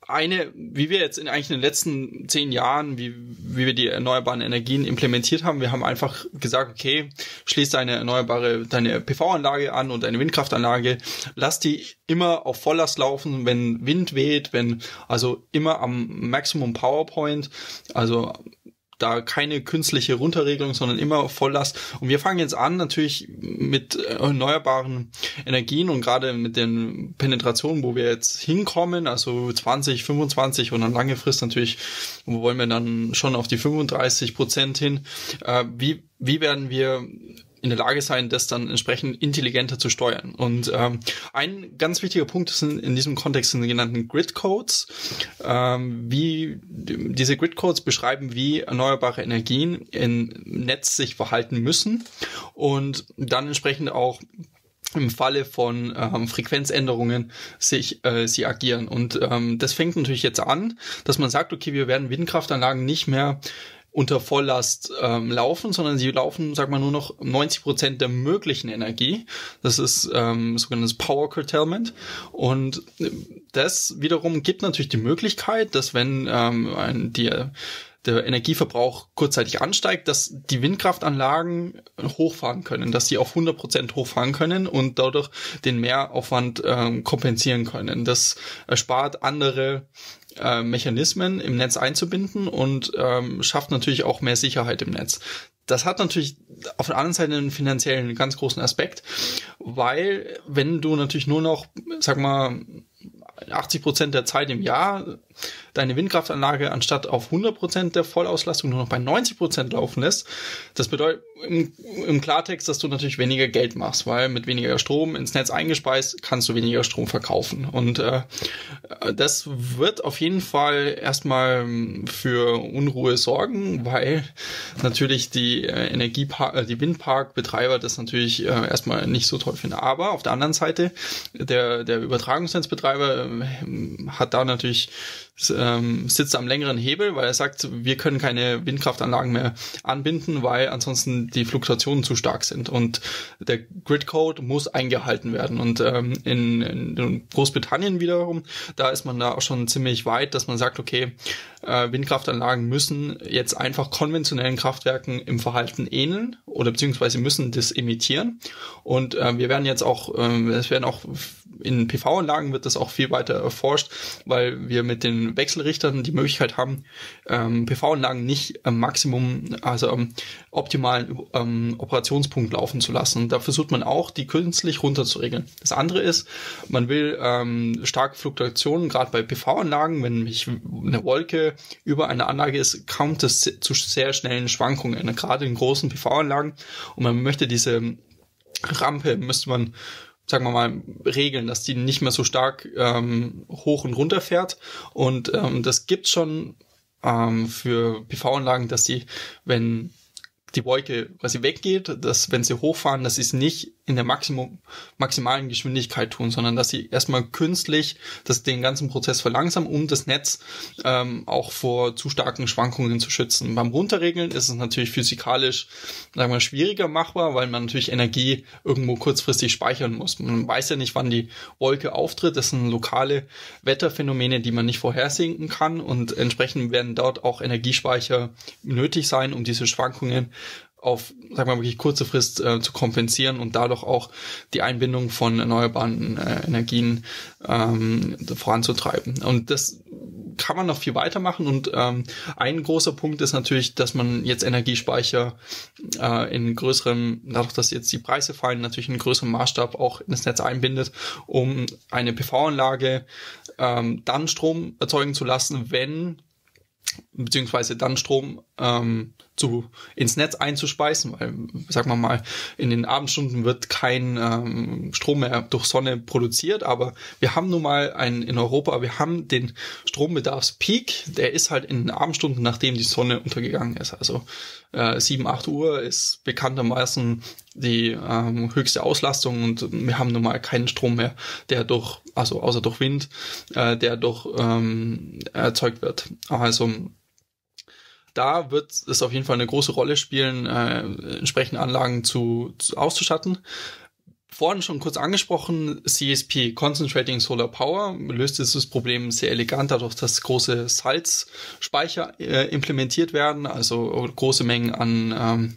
eine, wie wir jetzt in eigentlich in den letzten zehn Jahren, wie, wie wir die erneuerbaren Energien implementiert haben, wir haben einfach gesagt, okay, schließ deine erneuerbare, deine P V-Anlage an und deine Windkraftanlage, lass die immer auf Volllast laufen, wenn Wind weht, wenn, also immer am Maximum Powerpoint, also da keine künstliche Runterregelung, sondern immer auf Volllast. Und wir fangen jetzt an, natürlich mit erneuerbaren Energien und gerade mit den Penetrationen, wo wir jetzt hinkommen, also zwanzig, fünfundzwanzig und dann lange Frist natürlich, wo wollen wir dann schon auf die fünfunddreißig Prozent hin. Äh, wie, wie werden wir in der Lage sein, das dann entsprechend intelligenter zu steuern. Und ähm, ein ganz wichtiger Punkt ist in, in diesem Kontext sind die genannten Grid Codes. Ähm, wie diese Grid Codes beschreiben, wie erneuerbare Energien im Netz sich verhalten müssen und dann entsprechend auch im Falle von ähm, Frequenzänderungen sich äh, sie agieren. Und ähm, das fängt natürlich jetzt an, dass man sagt, okay, wir werden Windkraftanlagen nicht mehr unter Volllast ähm, laufen, sondern sie laufen, sag mal, nur noch neunzig Prozent der möglichen Energie. Das ist ähm, sogenanntes Power Curtailment. Und das wiederum gibt natürlich die Möglichkeit, dass wenn ähm, ein, die, der Energieverbrauch kurzzeitig ansteigt, dass die Windkraftanlagen hochfahren können, dass sie auf hundert Prozent hochfahren können und dadurch den Mehraufwand ähm, kompensieren können. Das erspart andere Äh, Mechanismen im Netz einzubinden und ähm, schafft natürlich auch mehr Sicherheit im Netz. Das hat natürlich auf der anderen Seite einen finanziellen ganz großen Aspekt, weil wenn du natürlich nur noch, sag mal, achtzig Prozent der Zeit im Jahr deine Windkraftanlage anstatt auf hundert Prozent der Vollauslastung nur noch bei neunzig Prozent laufen lässt, das bedeutet im, im Klartext, dass du natürlich weniger Geld machst, weil mit weniger Strom ins Netz eingespeist kannst du weniger Strom verkaufen. Und äh, das wird auf jeden Fall erstmal für Unruhe sorgen, weil natürlich die äh, Energiepark, die Windparkbetreiber das natürlich äh, erstmal nicht so toll finden. Aber auf der anderen Seite, der, der Übertragungsnetzbetreiber äh, hat da natürlich ähm, sitzt am längeren Hebel, weil er sagt, wir können keine Windkraftanlagen mehr anbinden, weil ansonsten die Fluktuationen zu stark sind und der Grid-Code muss eingehalten werden. Und ähm, in, in Großbritannien wiederum, da ist man da auch schon ziemlich weit, dass man sagt, okay, äh, Windkraftanlagen müssen jetzt einfach konventionellen Kraftwerken im Verhalten ähneln oder beziehungsweise müssen das emittieren. Und äh, wir werden jetzt auch, äh, es werden auch in P V-Anlagen wird das auch viel weiter erforscht, weil wir mit den Wechselrichtern die Möglichkeit haben, ähm, P V-Anlagen nicht am Maximum, also am optimalen ähm, Operationspunkt laufen zu lassen. Und da versucht man auch, die künstlich runterzuregeln. Das andere ist, man will ähm, starke Fluktuationen, gerade bei P V-Anlagen, wenn mich eine Wolke über eine Anlage ist, kommt es zu sehr schnellen Schwankungen, gerade in großen P V-Anlagen. Und man möchte diese Rampe, müsste man sagen wir mal, regeln, dass die nicht mehr so stark ähm, hoch und runter fährt. Und ähm, das gibt's schon ähm, für P V-Anlagen, dass die, wenn die Wolke quasi weggeht, dass wenn sie hochfahren, dass sie es nicht in der Maximum, maximalen Geschwindigkeit tun, sondern dass sie erstmal künstlich das, den ganzen Prozess verlangsamen, um das Netz ähm, auch vor zu starken Schwankungen zu schützen. Beim Runterregeln ist es natürlich physikalisch, sagen wir, schwieriger machbar, weil man natürlich Energie irgendwo kurzfristig speichern muss. Man weiß ja nicht, wann die Wolke auftritt. Das sind lokale Wetterphänomene, die man nicht vorhersehen kann und entsprechend werden dort auch Energiespeicher nötig sein, um diese Schwankungen auf, sagen wir mal, wirklich kurze Frist äh, zu kompensieren und dadurch auch die Einbindung von erneuerbaren äh, Energien ähm, voranzutreiben. Und das kann man noch viel weitermachen und ähm, ein großer Punkt ist natürlich, dass man jetzt Energiespeicher äh, in größerem, dadurch, dass jetzt die Preise fallen, natürlich in größerem Maßstab auch in das Netz einbindet, um eine P V-Anlage ähm, dann Strom erzeugen zu lassen, wenn beziehungsweise dann Strom ähm, zu ins Netz einzuspeisen, weil, sagen wir mal, in den Abendstunden wird kein ähm, Strom mehr durch Sonne produziert, aber wir haben nun mal einen in Europa, wir haben den Strombedarfspeak, der ist halt in den Abendstunden, nachdem die Sonne untergegangen ist, also äh, sieben, acht Uhr ist bekanntermaßen die ähm, höchste Auslastung und wir haben nun mal keinen Strom mehr, der durch, also außer durch Wind, äh, der durch ähm, erzeugt wird. Also da wird es auf jeden Fall eine große Rolle spielen, äh, entsprechende Anlagen zu, zu auszustatten. vorhin schon kurz angesprochen, C S P, Concentrating Solar Power, löst dieses Problem sehr elegant, dadurch, dass große Salzspeicher äh, implementiert werden, also große Mengen an, ähm,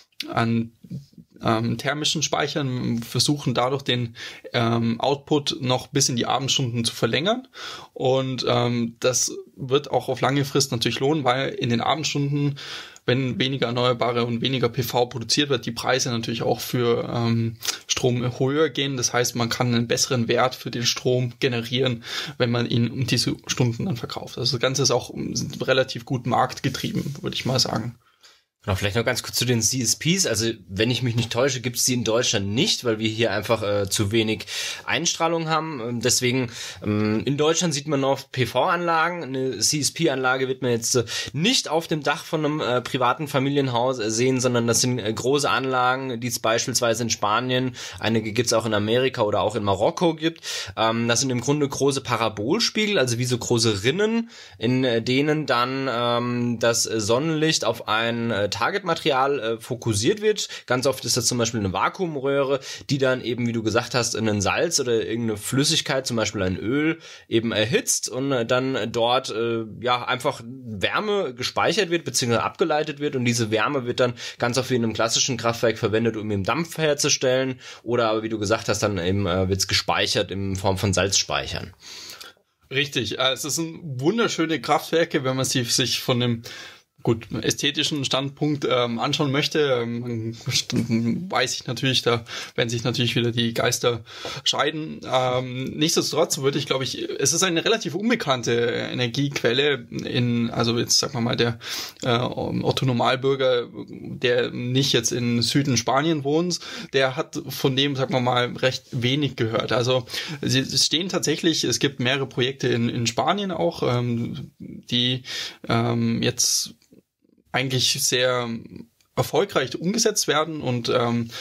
an ähm, thermischen Speichern, versuchen dadurch den ähm, Output noch bis in die Abendstunden zu verlängern. Und ähm, das wird auch auf lange Frist natürlich lohnen, weil in den Abendstunden, wenn weniger erneuerbare und weniger P V produziert wird, die Preise natürlich auch für ähm, Strom höher gehen. Das heißt, man kann einen besseren Wert für den Strom generieren, wenn man ihn um diese Stunden dann verkauft. Also das Ganze ist auch relativ gut marktgetrieben, würde ich mal sagen. Genau, vielleicht noch ganz kurz zu den C S Ps. Also wenn ich mich nicht täusche, gibt es die in Deutschland nicht, weil wir hier einfach äh, zu wenig Einstrahlung haben. Deswegen ähm, in Deutschland sieht man oft P V-Anlagen. Eine C S P-Anlage wird man jetzt äh, nicht auf dem Dach von einem äh, privaten Familienhaus äh, sehen, sondern das sind äh, große Anlagen, die es beispielsweise in Spanien, einige gibt es auch in Amerika oder auch in Marokko gibt. Ähm, das sind im Grunde große Parabolspiegel, also wie so große Rinnen, in äh, denen dann ähm, das Sonnenlicht auf ein äh, Targetmaterial äh, fokussiert wird. Ganz oft ist das zum Beispiel eine Vakuumröhre, die dann eben, wie du gesagt hast, in ein Salz oder irgendeine Flüssigkeit, zum Beispiel ein Öl, eben erhitzt und äh, dann dort äh, ja einfach Wärme gespeichert wird bzw. abgeleitet wird und diese Wärme wird dann ganz oft wie in einem klassischen Kraftwerk verwendet, um eben Dampf herzustellen oder aber wie du gesagt hast, dann eben äh, wird es gespeichert in Form von Salzspeichern. Richtig, also es sind wunderschöne Kraftwerke, wenn man sie sich von dem gut ästhetischen Standpunkt ähm, anschauen möchte, ähm, weiß ich natürlich, da werden sich natürlich wieder die Geister scheiden. Ähm, nichtsdestotrotz würde ich, glaube ich, es ist eine relativ unbekannte Energiequelle in, also jetzt sagen wir mal der äh, Otto-Normalbürger, der nicht jetzt in Süden Spanien wohnt, der hat von dem, sagen wir mal, recht wenig gehört. Also sie stehen tatsächlich, es gibt mehrere Projekte in, in Spanien auch, ähm, die ähm, jetzt eigentlich sehr erfolgreich umgesetzt werden und ähm,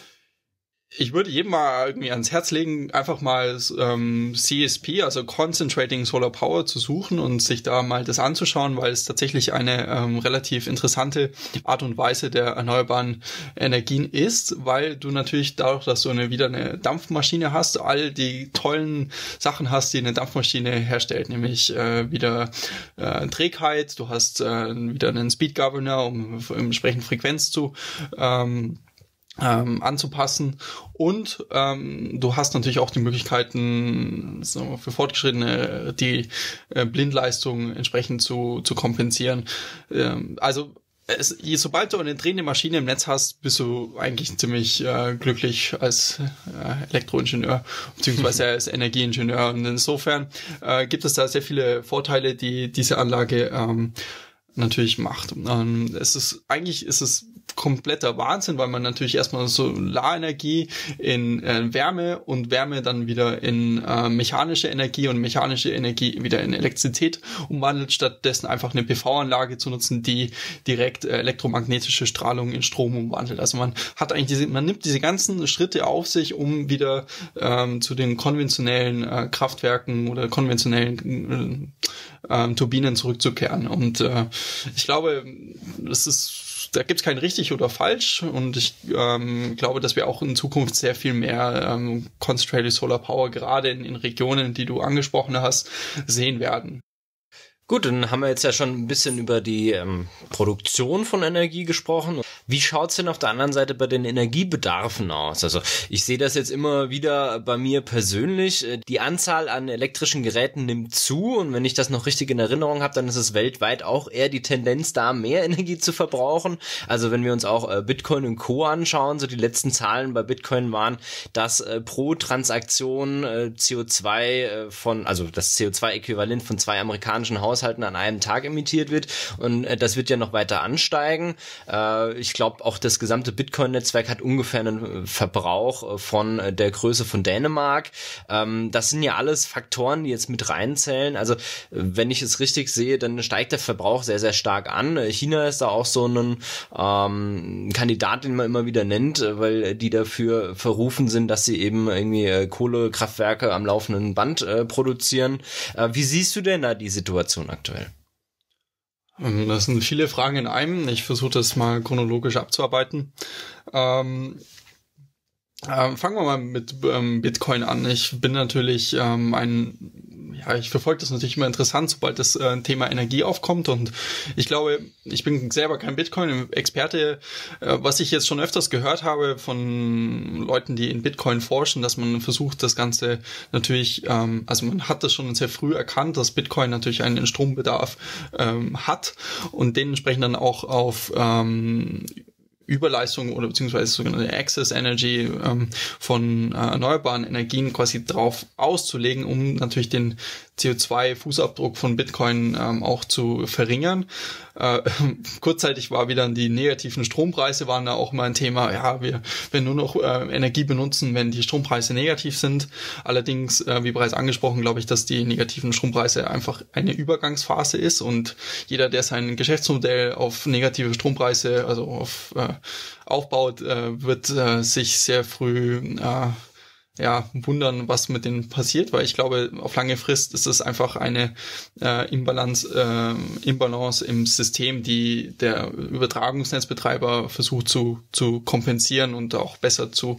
ich würde jedem mal irgendwie ans Herz legen, einfach mal ähm, C S P, also Concentrating Solar Power, zu suchen und sich da mal das anzuschauen, weil es tatsächlich eine ähm, relativ interessante Art und Weise der erneuerbaren Energien ist, weil du natürlich dadurch, dass du eine, wieder eine Dampfmaschine hast, all die tollen Sachen hast, die eine Dampfmaschine herstellt, nämlich äh, wieder äh, Trägheit, du hast äh, wieder einen Speed Governor, um entsprechend Frequenz zu ähm, Ähm, anzupassen und ähm, du hast natürlich auch die Möglichkeiten so, für Fortgeschrittene die äh, Blindleistung entsprechend zu zu kompensieren. Ähm, also es, je, sobald du eine drehende Maschine im Netz hast, bist du eigentlich ziemlich äh, glücklich als äh, Elektroingenieur beziehungsweise als Energieingenieur und insofern äh, gibt es da sehr viele Vorteile, die diese Anlage ähm, natürlich macht. Ähm, es ist eigentlich ist es kompletter Wahnsinn, weil man natürlich erstmal Solarenergie in äh, Wärme und Wärme dann wieder in äh, mechanische Energie und mechanische Energie wieder in Elektrizität umwandelt, stattdessen einfach eine P V-Anlage zu nutzen, die direkt äh, elektromagnetische Strahlung in Strom umwandelt. Also man hat eigentlich diese, man nimmt diese ganzen Schritte auf sich, um wieder ähm, zu den konventionellen äh, Kraftwerken oder konventionellen äh, äh, Turbinen zurückzukehren. Und äh, ich glaube, das ist da gibt's kein richtig oder falsch und ich ähm, glaube, dass wir auch in Zukunft sehr viel mehr ähm, Concentrated Solar Power gerade in, in Regionen, die du angesprochen hast, sehen werden. Gut, dann haben wir jetzt ja schon ein bisschen über die ähm, Produktion von Energie gesprochen. Wie schaut's denn auf der anderen Seite bei den Energiebedarfen aus? Also ich sehe das jetzt immer wieder bei mir persönlich. Die Anzahl an elektrischen Geräten nimmt zu und wenn ich das noch richtig in Erinnerung habe, dann ist es weltweit auch eher die Tendenz da, mehr Energie zu verbrauchen. Also wenn wir uns auch äh, Bitcoin und Co. anschauen, so die letzten Zahlen bei Bitcoin waren, dass äh, pro Transaktion äh, C O zwei äh, von, also das C O zwei Äquivalent von zwei amerikanischen Haushalten an einem Tag emittiert wird und äh, das wird ja noch weiter ansteigen. Äh, ich glaube auch das gesamte Bitcoin-Netzwerk hat ungefähr einen Verbrauch von äh, der Größe von Dänemark. Ähm, das sind ja alles Faktoren, die jetzt mit reinzählen. Also äh, wenn ich es richtig sehe, dann steigt der Verbrauch sehr, sehr stark an. China ist da auch so ein ähm, Kandidat, den man immer wieder nennt, weil die dafür verrufen sind, dass sie eben irgendwie äh, Kohlekraftwerke am laufenden Band äh, produzieren. Äh, wie siehst du denn da die Situation aktuell? Das sind viele Fragen in einem. Ich versuche das mal chronologisch abzuarbeiten. Ähm, Ähm, fangen wir mal mit ähm, Bitcoin an. Ich bin natürlich ähm, ein Ja, ich verfolge das natürlich immer interessant, sobald das äh, Thema Energie aufkommt, und ich glaube, ich bin selber kein Bitcoin-Experte. Äh, was ich jetzt schon öfters gehört habe von Leuten, die in Bitcoin forschen, dass man versucht, das Ganze natürlich, ähm, also man hat das schon sehr früh erkannt, dass Bitcoin natürlich einen Strombedarf ähm, hat und dementsprechend dann auch auf ähm, Überleistung oder beziehungsweise sogenannte Excess Energy ähm, von äh, erneuerbaren Energien quasi drauf auszulegen, um natürlich den C O zwei Fußabdruck von Bitcoin ähm, auch zu verringern. Äh, kurzzeitig war wieder die negativen Strompreise waren da auch mal ein Thema. Ja, wir werden nur noch äh, Energie benutzen, wenn die Strompreise negativ sind. Allerdings, äh, wie bereits angesprochen, glaube ich, dass die negativen Strompreise einfach eine Übergangsphase ist, und jeder, der sein Geschäftsmodell auf negative Strompreise, also auf äh, aufbaut, äh, wird äh, sich sehr früh äh, ja, wundern, was mit denen passiert, weil ich glaube, auf lange Frist ist es einfach eine äh, Imbalance, äh, Imbalance im System, die der Übertragungsnetzbetreiber versucht zu zu kompensieren und auch besser zu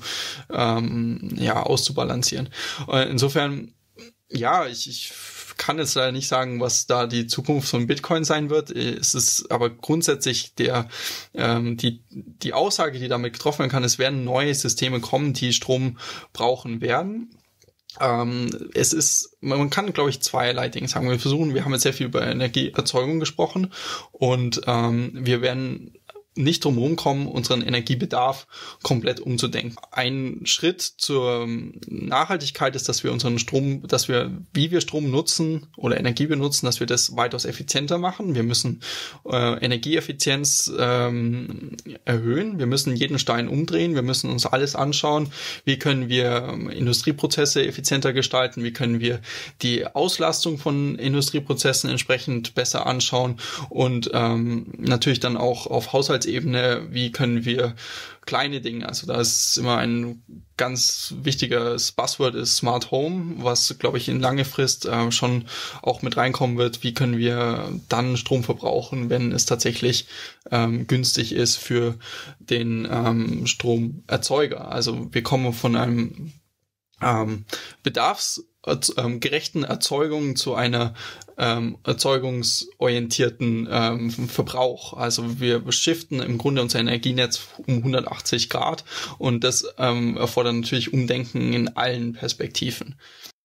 ähm, ja auszubalancieren. Äh, insofern, ja, ich, ich kann jetzt leider nicht sagen, was da die Zukunft von Bitcoin sein wird. Es ist aber grundsätzlich der ähm, die die Aussage, die damit getroffen werden kann, es werden neue Systeme kommen, die Strom brauchen werden. Ähm, es ist, man kann, glaube ich, zweierlei Dinge sagen. Wir versuchen, wir haben jetzt sehr viel über Energieerzeugung gesprochen, und ähm, wir werden nicht drum rumkommen, unseren Energiebedarf komplett umzudenken. Ein Schritt zur Nachhaltigkeit ist, dass wir unseren Strom, dass wir, wie wir Strom nutzen oder Energie benutzen, dass wir das weitaus effizienter machen. Wir müssen äh, Energieeffizienz ähm, erhöhen. Wir müssen jeden Stein umdrehen. Wir müssen uns alles anschauen. Wie können wir ähm, Industrieprozesse effizienter gestalten? Wie können wir die Auslastung von Industrieprozessen entsprechend besser anschauen? Und ähm, natürlich dann auch auf Haushalts Ebene, wie können wir kleine Dinge, also da ist immer ein ganz wichtiges Buzzword ist Smart Home, was, glaube ich, in lange Frist äh, schon auch mit reinkommen wird. Wie können wir dann Strom verbrauchen, wenn es tatsächlich ähm, günstig ist für den ähm, Stromerzeuger? Also wir kommen von einem ähm, Bedarfs ähm, gerechten Erzeugung zu einer ähm, erzeugungsorientierten ähm, Verbrauch. Also wir shiften im Grunde unser Energienetz um hundertachtzig Grad, und das ähm, erfordert natürlich Umdenken in allen Perspektiven.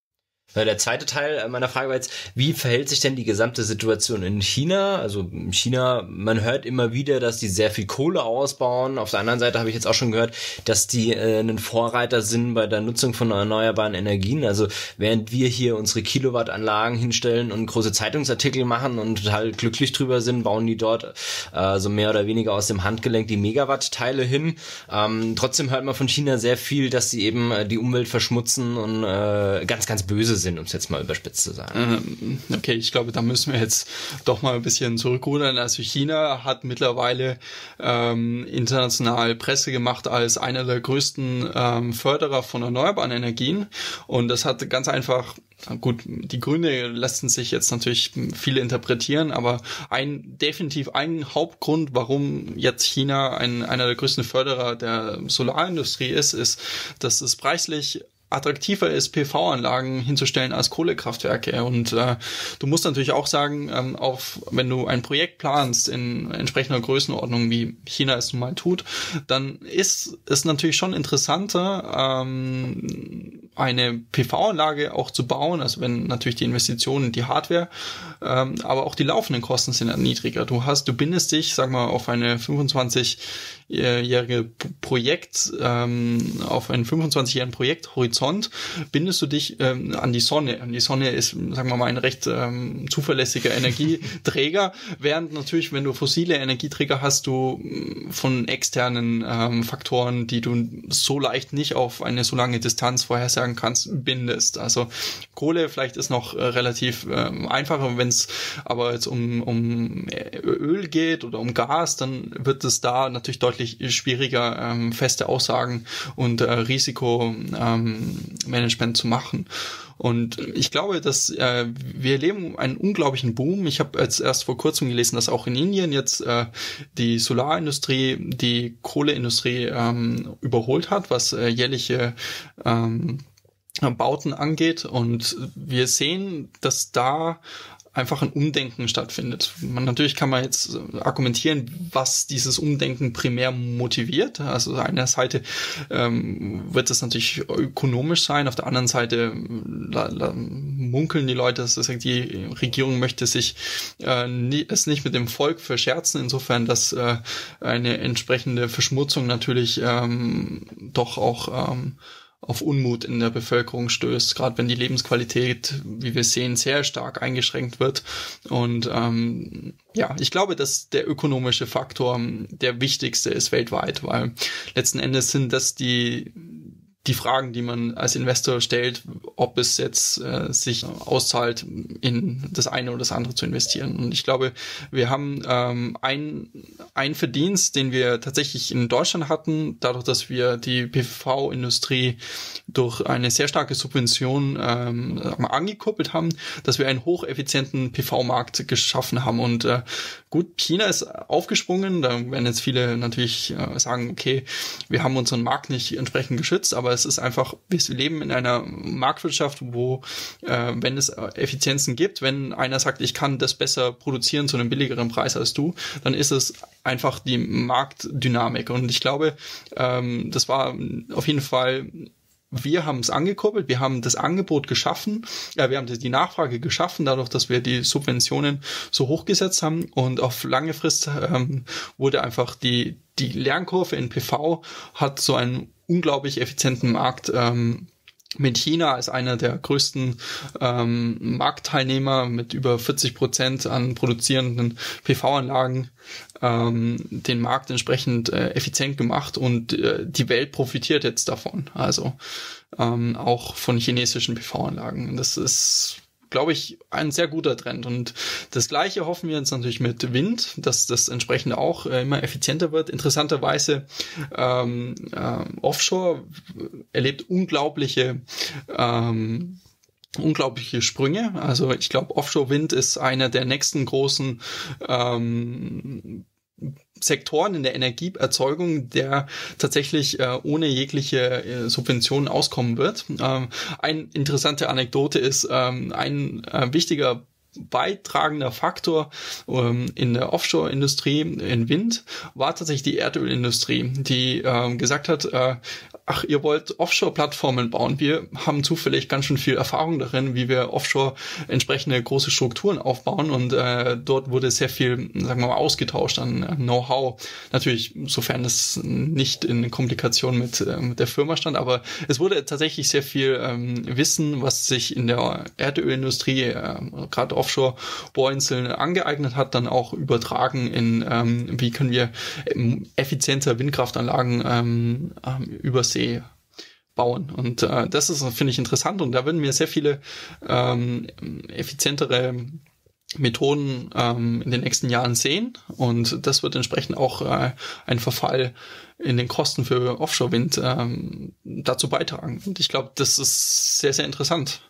Der zweite Teil meiner Frage war jetzt, wie verhält sich denn die gesamte Situation in China? Also in China, man hört immer wieder, dass die sehr viel Kohle ausbauen. Auf der anderen Seite habe ich jetzt auch schon gehört, dass die äh, ein Vorreiter sind bei der Nutzung von erneuerbaren Energien. Also während wir hier unsere Kilowattanlagen hinstellen und große Zeitungsartikel machen und total glücklich drüber sind, bauen die dort äh, so mehr oder weniger aus dem Handgelenk die Megawatt-Teile hin. Ähm, trotzdem hört man von China sehr viel, dass sie eben äh, die Umwelt verschmutzen und äh, ganz, ganz böse sind, um es jetzt mal überspitzt zu sagen. Okay, ich glaube, da müssen wir jetzt doch mal ein bisschen zurückrudern. Also China hat mittlerweile ähm, international Presse gemacht als einer der größten ähm, Förderer von erneuerbaren Energien, und das hat ganz einfach, gut, die Gründe lassen sich jetzt natürlich viele interpretieren, aber ein definitiv ein Hauptgrund, warum jetzt China ein, einer der größten Förderer der Solarindustrie ist, ist, dass es preislich attraktiver ist, P V-Anlagen hinzustellen als Kohlekraftwerke. Und äh, du musst natürlich auch sagen, ähm, auf, wenn du ein Projekt planst in entsprechender Größenordnung, wie China es nun mal tut, dann ist es natürlich schon interessanter, ähm, eine P V-Anlage auch zu bauen, also wenn natürlich die Investitionen in die Hardware, ähm, aber auch die laufenden Kosten sind dann niedriger. Du hast, du bindest dich, sag mal, auf eine fünfundzwanzigjährige Projekt, ähm, auf einen fünfundzwanzigjährigen Projekthorizont, bindest du dich ähm, an die Sonne. Und die Sonne ist, sagen wir mal, ein recht ähm, zuverlässiger Energieträger, während natürlich, wenn du fossile Energieträger hast, du von externen ähm, Faktoren, die du so leicht nicht auf eine so lange Distanz vorhersagen kannst, bindest. Also Kohle vielleicht ist noch äh, relativ äh, einfacher, wenn es aber jetzt um, um Öl geht oder um Gas, dann wird es da natürlich deutlich schwieriger, ähm, feste Aussagen und äh, Risikomanagement ähm, zu machen. Und ich glaube, dass äh, wir erleben einen unglaublichen Boom. Ich habe jetzt erst vor kurzem gelesen, dass auch in Indien jetzt äh, die Solarindustrie die Kohleindustrie ähm, überholt hat, was äh, jährliche ähm, Bauten angeht. Und wir sehen, dass da einfach ein Umdenken stattfindet. Man, natürlich kann man jetzt argumentieren, was dieses Umdenken primär motiviert. Also auf einer Seite ähm, wird es natürlich ökonomisch sein, auf der anderen Seite la, la, munkeln die Leute, dass die Regierung möchte sich äh, nie, es nicht mit dem Volk verscherzen, insofern, dass äh, eine entsprechende Verschmutzung natürlich ähm, doch auch ähm, auf Unmut in der Bevölkerung stößt, gerade wenn die Lebensqualität, wie wir sehen, sehr stark eingeschränkt wird. Und ähm, ja, ich glaube, dass der ökonomische Faktor der wichtigste ist weltweit, weil letzten Endes sind das die die Fragen, die man als Investor stellt, ob es jetzt äh, sich auszahlt, in das eine oder das andere zu investieren. Und ich glaube, wir haben ähm, ein, ein Verdienst, den wir tatsächlich in Deutschland hatten, dadurch, dass wir die P V-Industrie durch eine sehr starke Subvention ähm, angekuppelt haben, dass wir einen hocheffizienten P V-Markt geschaffen haben. Und äh, gut, China ist aufgesprungen, da werden jetzt viele natürlich äh, sagen, okay, wir haben unseren Markt nicht entsprechend geschützt, aber es ist einfach, wir leben in einer Marktwirtschaft, wo, äh, wenn es Effizienzen gibt, wenn einer sagt, ich kann das besser produzieren zu einem billigeren Preis als du, dann ist es einfach die Marktdynamik. Und ich glaube, ähm, das war auf jeden Fall, wir haben es angekurbelt, wir haben das Angebot geschaffen, ja, wir haben die Nachfrage geschaffen, dadurch, dass wir die Subventionen so hochgesetzt haben, und auf lange Frist ähm, wurde einfach die, die Lernkurve in P V hat so einen unglaublich effizienten Markt ähm, mit China als einer der größten ähm, Marktteilnehmer mit über vierzig Prozent an produzierenden P V-Anlagen ähm, den Markt entsprechend äh, effizient gemacht, und äh, die Welt profitiert jetzt davon, also ähm, auch von chinesischen P V-Anlagen. Das ist, glaube ich, ein sehr guter Trend. Und das Gleiche hoffen wir jetzt natürlich mit Wind, dass das entsprechend auch äh, immer effizienter wird. Interessanterweise ähm, äh, Offshore erlebt unglaubliche ähm, unglaubliche Sprünge. Also ich glaube, Offshore-Wind ist einer der nächsten großen ähm, Sektoren in der Energieerzeugung, der tatsächlich äh, ohne jegliche äh, Subventionen auskommen wird. Ähm, eine interessante Anekdote ist, ähm, ein äh, wichtiger beitragender Faktor ähm, in der Offshore-Industrie, in Wind, war tatsächlich die Erdölindustrie, die ähm, gesagt hat, äh, ach, ihr wollt Offshore-Plattformen bauen. Wir haben zufällig ganz schön viel Erfahrung darin, wie wir Offshore entsprechende große Strukturen aufbauen, und äh, dort wurde sehr viel, sagen wir mal, ausgetauscht an äh, Know-how. Natürlich, sofern es nicht in Komplikation mit, äh, mit der Firma stand, aber es wurde tatsächlich sehr viel ähm, Wissen, was sich in der Erdölindustrie, äh, gerade Offshore-Bohrinseln angeeignet hat, dann auch übertragen in, ähm, wie können wir effizienter Windkraftanlagen ähm, über See bauen. Und äh, das ist, finde ich, interessant, und da würden wir sehr viele ähm, effizientere Methoden ähm, in den nächsten Jahren sehen, und das wird entsprechend auch äh, einen Verfall in den Kosten für Offshore-Wind ähm, dazu beitragen. Und ich glaube, das ist sehr, sehr interessant,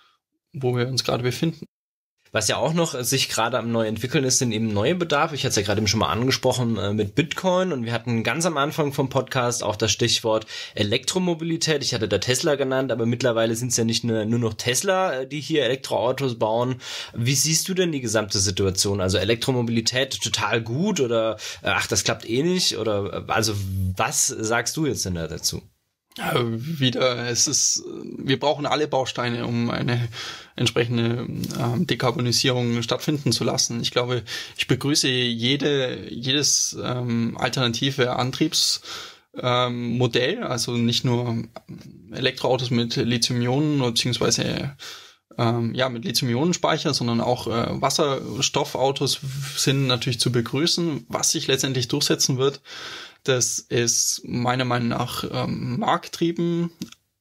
wo wir uns gerade befinden. Was ja auch noch sich gerade am neu entwickeln ist, sind eben neue Bedarfe. Ich hatte es ja gerade eben schon mal angesprochen äh, mit Bitcoin, und wir hatten ganz am Anfang vom Podcast auch das Stichwort Elektromobilität. Ich hatte da Tesla genannt, aber mittlerweile sind es ja nicht nur, nur noch Tesla, die hier Elektroautos bauen. Wie siehst du denn die gesamte Situation? Also Elektromobilität total gut, oder äh, ach, das klappt eh nicht? Oder also was sagst du jetzt denn da dazu? Ja, wieder, es ist, wir brauchen alle Bausteine, um eine entsprechende ähm, Dekarbonisierung stattfinden zu lassen. Ich glaube, ich begrüße jede, jedes ähm, alternative Antriebsmodell, ähm, also nicht nur Elektroautos mit Lithium-Ionen beziehungsweise ähm, ja mit Lithium-Ionen-Speicher, sondern auch äh, Wasserstoffautos sind natürlich zu begrüßen. Was sich letztendlich durchsetzen wird, das ist meiner Meinung nach ähm, markttrieben.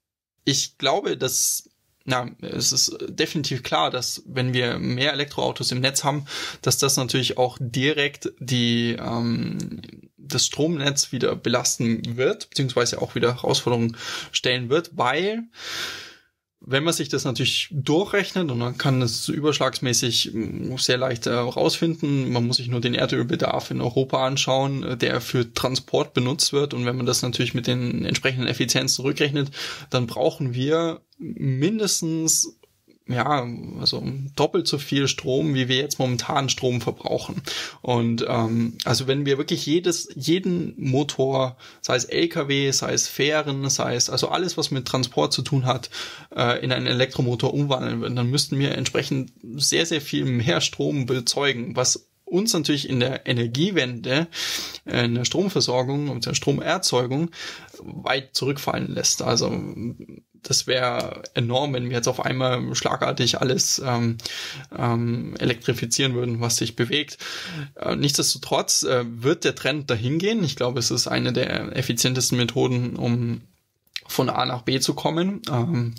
Ich glaube, dass, na, es ist definitiv klar, dass wenn wir mehr Elektroautos im Netz haben, dass das natürlich auch direkt die ähm, das Stromnetz wieder belasten wird, beziehungsweise auch wieder Herausforderungen stellen wird, weil Wenn man sich das natürlich durchrechnet, und man kann das überschlagsmäßig sehr leicht äh, rausfinden, man muss sich nur den Erdölbedarf in Europa anschauen, der für Transport benutzt wird, und wenn man das natürlich mit den entsprechenden Effizienzen rückrechnet, dann brauchen wir mindestens ja, also doppelt so viel Strom, wie wir jetzt momentan Strom verbrauchen. Und ähm, also wenn wir wirklich jedes, jeden Motor, sei es L K W, sei es Fähren, sei es also alles, was mit Transport zu tun hat, äh, in einen Elektromotor umwandeln würden, dann müssten wir entsprechend sehr, sehr viel mehr Strom bezeugen, was uns natürlich in der Energiewende, in der Stromversorgung und der Stromerzeugung weit zurückfallen lässt. Also das wäre enorm, wenn wir jetzt auf einmal schlagartig alles ähm, ähm, elektrifizieren würden, was sich bewegt. Äh, nichtsdestotrotz äh, wird der Trend dahin gehen. Ich glaube, es ist eine der effizientesten Methoden, um von A nach B zu kommen. Ähm,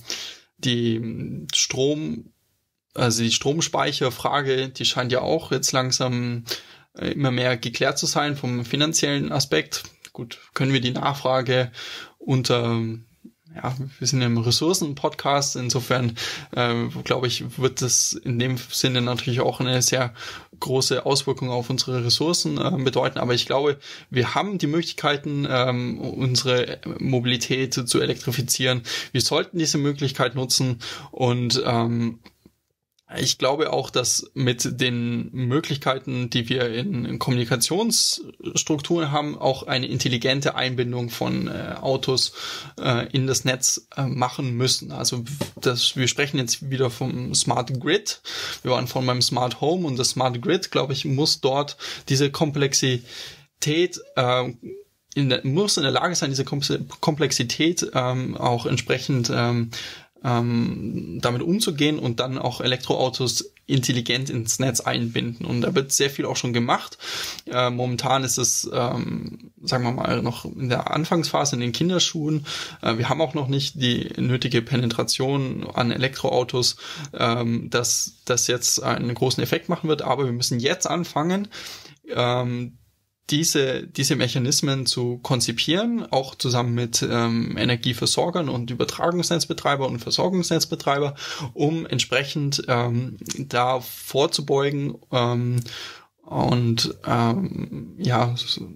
die Strom Also die Stromspeicherfrage, die scheint ja auch jetzt langsam immer mehr geklärt zu sein vom finanziellen Aspekt. Gut, können wir die Nachfrage unter, ja, wir sind ja im Ressourcen-Podcast, insofern äh, glaube ich, wird das in dem Sinne natürlich auch eine sehr große Auswirkung auf unsere Ressourcen äh, bedeuten. Aber ich glaube, wir haben die Möglichkeiten, ähm, unsere Mobilität zu, zu elektrifizieren. Wir sollten diese Möglichkeit nutzen, und ähm, ich glaube auch, dass mit den Möglichkeiten, die wir in Kommunikationsstrukturen haben, auch eine intelligente Einbindung von äh, Autos äh, in das Netz äh, machen müssen. Also das, wir sprechen jetzt wieder vom Smart Grid. Wir waren von meinem Smart Home, und das Smart Grid, glaube ich, muss dort diese Komplexität äh, in der, muss in der Lage sein, diese Komplexität ähm, auch entsprechend ähm, Ähm, damit umzugehen und dann auch Elektroautos intelligent ins Netz einbinden. Und da wird sehr viel auch schon gemacht. Äh, momentan ist es, ähm, sagen wir mal, noch in der Anfangsphase in den Kinderschuhen. Äh, wir haben auch noch nicht die nötige Penetration an Elektroautos, ähm, dass das jetzt einen großen Effekt machen wird. Aber wir müssen jetzt anfangen, ähm, diese diese Mechanismen zu konzipieren, auch zusammen mit ähm, Energieversorgern und Übertragungsnetzbetreiber und Versorgungsnetzbetreiber, um entsprechend ähm, da vorzubeugen ähm, und ähm, ja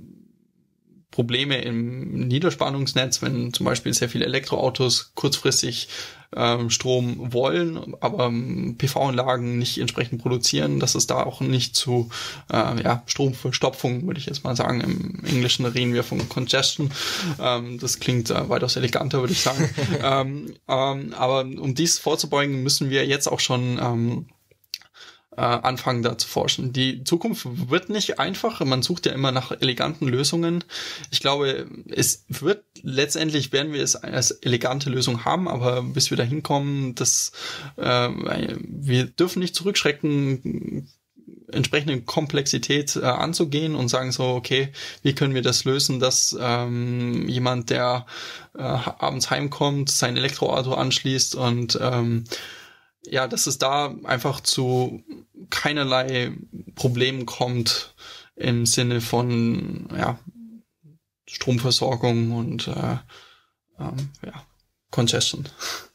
Probleme im Niederspannungsnetz, wenn zum Beispiel sehr viele Elektroautos kurzfristig ähm, Strom wollen, aber ähm, P V-Anlagen nicht entsprechend produzieren, dass es da auch nicht zu äh, ja, Stromverstopfung, würde ich jetzt mal sagen. Im Englischen reden wir von Congestion. Ähm, das klingt äh, weitaus eleganter, würde ich sagen. ähm, ähm, aber um dies vorzubeugen, müssen wir jetzt auch schon ähm, Äh, anfangen da zu forschen. Die Zukunft wird nicht einfach, man sucht ja immer nach eleganten Lösungen. Ich glaube, es wird letztendlich, werden wir es als elegante Lösung haben, aber bis wir da hinkommen, das, äh, wir dürfen nicht zurückschrecken, entsprechende Komplexität äh, anzugehen und sagen so, okay, wie können wir das lösen, dass ähm, jemand, der äh, abends heimkommt, sein Elektroauto anschließt und ähm, ja, dass es da einfach zu keinerlei Problemen kommt im Sinne von ja, Stromversorgung und äh, ähm, ja, Congestion.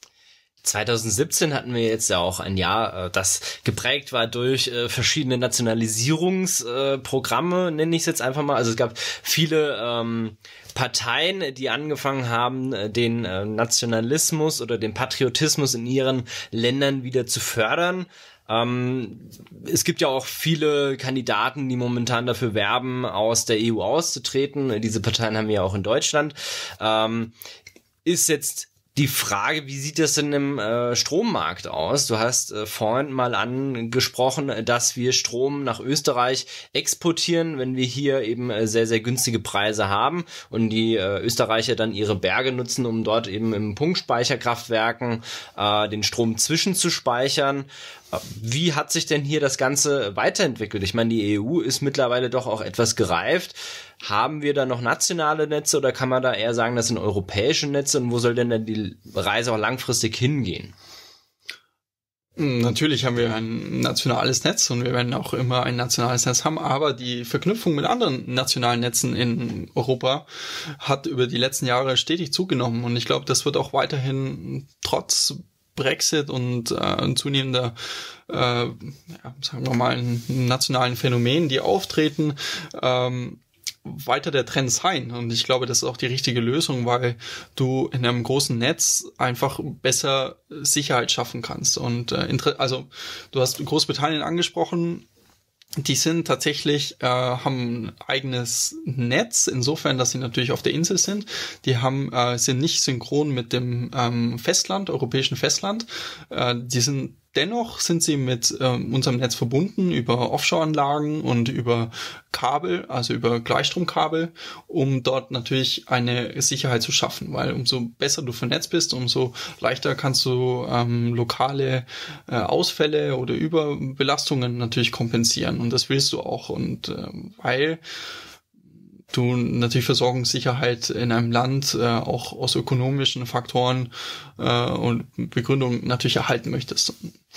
zwanzig siebzehn hatten wir jetzt ja auch ein Jahr, das geprägt war durch verschiedene Nationalisierungsprogramme, nenne ich es jetzt einfach mal. Also es gab viele ähm, Parteien, die angefangen haben, den Nationalismus oder den Patriotismus in ihren Ländern wieder zu fördern. Ähm, es gibt ja auch viele Kandidaten, die momentan dafür werben, aus der E U auszutreten. Diese Parteien haben wir ja auch in Deutschland. Ähm, ist jetzt die Frage, wie sieht das denn im äh, Strommarkt aus? Du hast äh, vorhin mal angesprochen, dass wir Strom nach Österreich exportieren, wenn wir hier eben äh, sehr, sehr günstige Preise haben und die äh, Österreicher dann ihre Berge nutzen, um dort eben im Pumpspeicherkraftwerken äh, den Strom zwischenzuspeichern. Wie hat sich denn hier das Ganze weiterentwickelt? Ich meine, die E U ist mittlerweile doch auch etwas gereift. Haben wir da noch nationale Netze oder kann man da eher sagen, das sind europäische Netze, und wo soll denn dann die Reise auch langfristig hingehen? Natürlich haben wir ein nationales Netz und wir werden auch immer ein nationales Netz haben, aber die Verknüpfung mit anderen nationalen Netzen in Europa hat über die letzten Jahre stetig zugenommen, und ich glaube, das wird auch weiterhin trotz Brexit und äh, zunehmender, äh, ja, sagen wir mal, nationalen Phänomenen, die auftreten, ähm, weiter der Trend sein. Und ich glaube, das ist auch die richtige Lösung, weil du in einem großen Netz einfach besser Sicherheit schaffen kannst. Und äh, also du hast Großbritannien angesprochen. Die sind tatsächlich, äh, haben ein eigenes Netz, insofern, dass sie natürlich auf der Insel sind. Die haben, äh, sind nicht synchron mit dem ähm, Festland, europäischen Festland. Äh, die sind Dennoch sind sie mit äh, unserem Netz verbunden über Offshore-Anlagen und über Kabel, also über Gleichstromkabel, um dort natürlich eine Sicherheit zu schaffen, weil umso besser du vernetzt bist, umso leichter kannst du ähm, lokale äh, Ausfälle oder Überbelastungen natürlich kompensieren, und das willst du auch, und äh, weil du natürlich Versorgungssicherheit in einem Land äh, auch aus ökonomischen Faktoren äh, und Begründungen natürlich erhalten möchtest.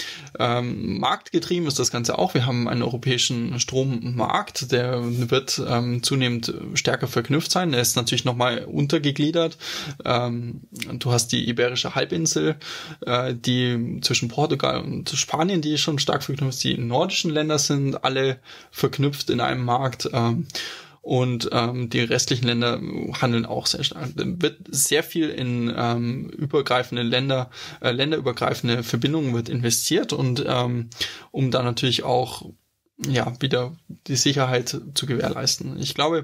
Ähm, marktgetrieben ist das Ganze auch. Wir haben einen europäischen Strommarkt, der wird ähm, zunehmend stärker verknüpft sein. Er ist natürlich nochmal untergegliedert. Ähm, du hast die Iberische Halbinsel, äh, die zwischen Portugal und Spanien, die schon stark verknüpft ist. Die nordischen Länder sind alle verknüpft in einem Markt. Ähm, Und ähm, die restlichen Länder handeln auch sehr stark. Da wird sehr viel in ähm, übergreifende Länder, äh, länderübergreifende Verbindungen wird investiert, und ähm, um da natürlich auch ja wieder die Sicherheit zu gewährleisten. Ich glaube,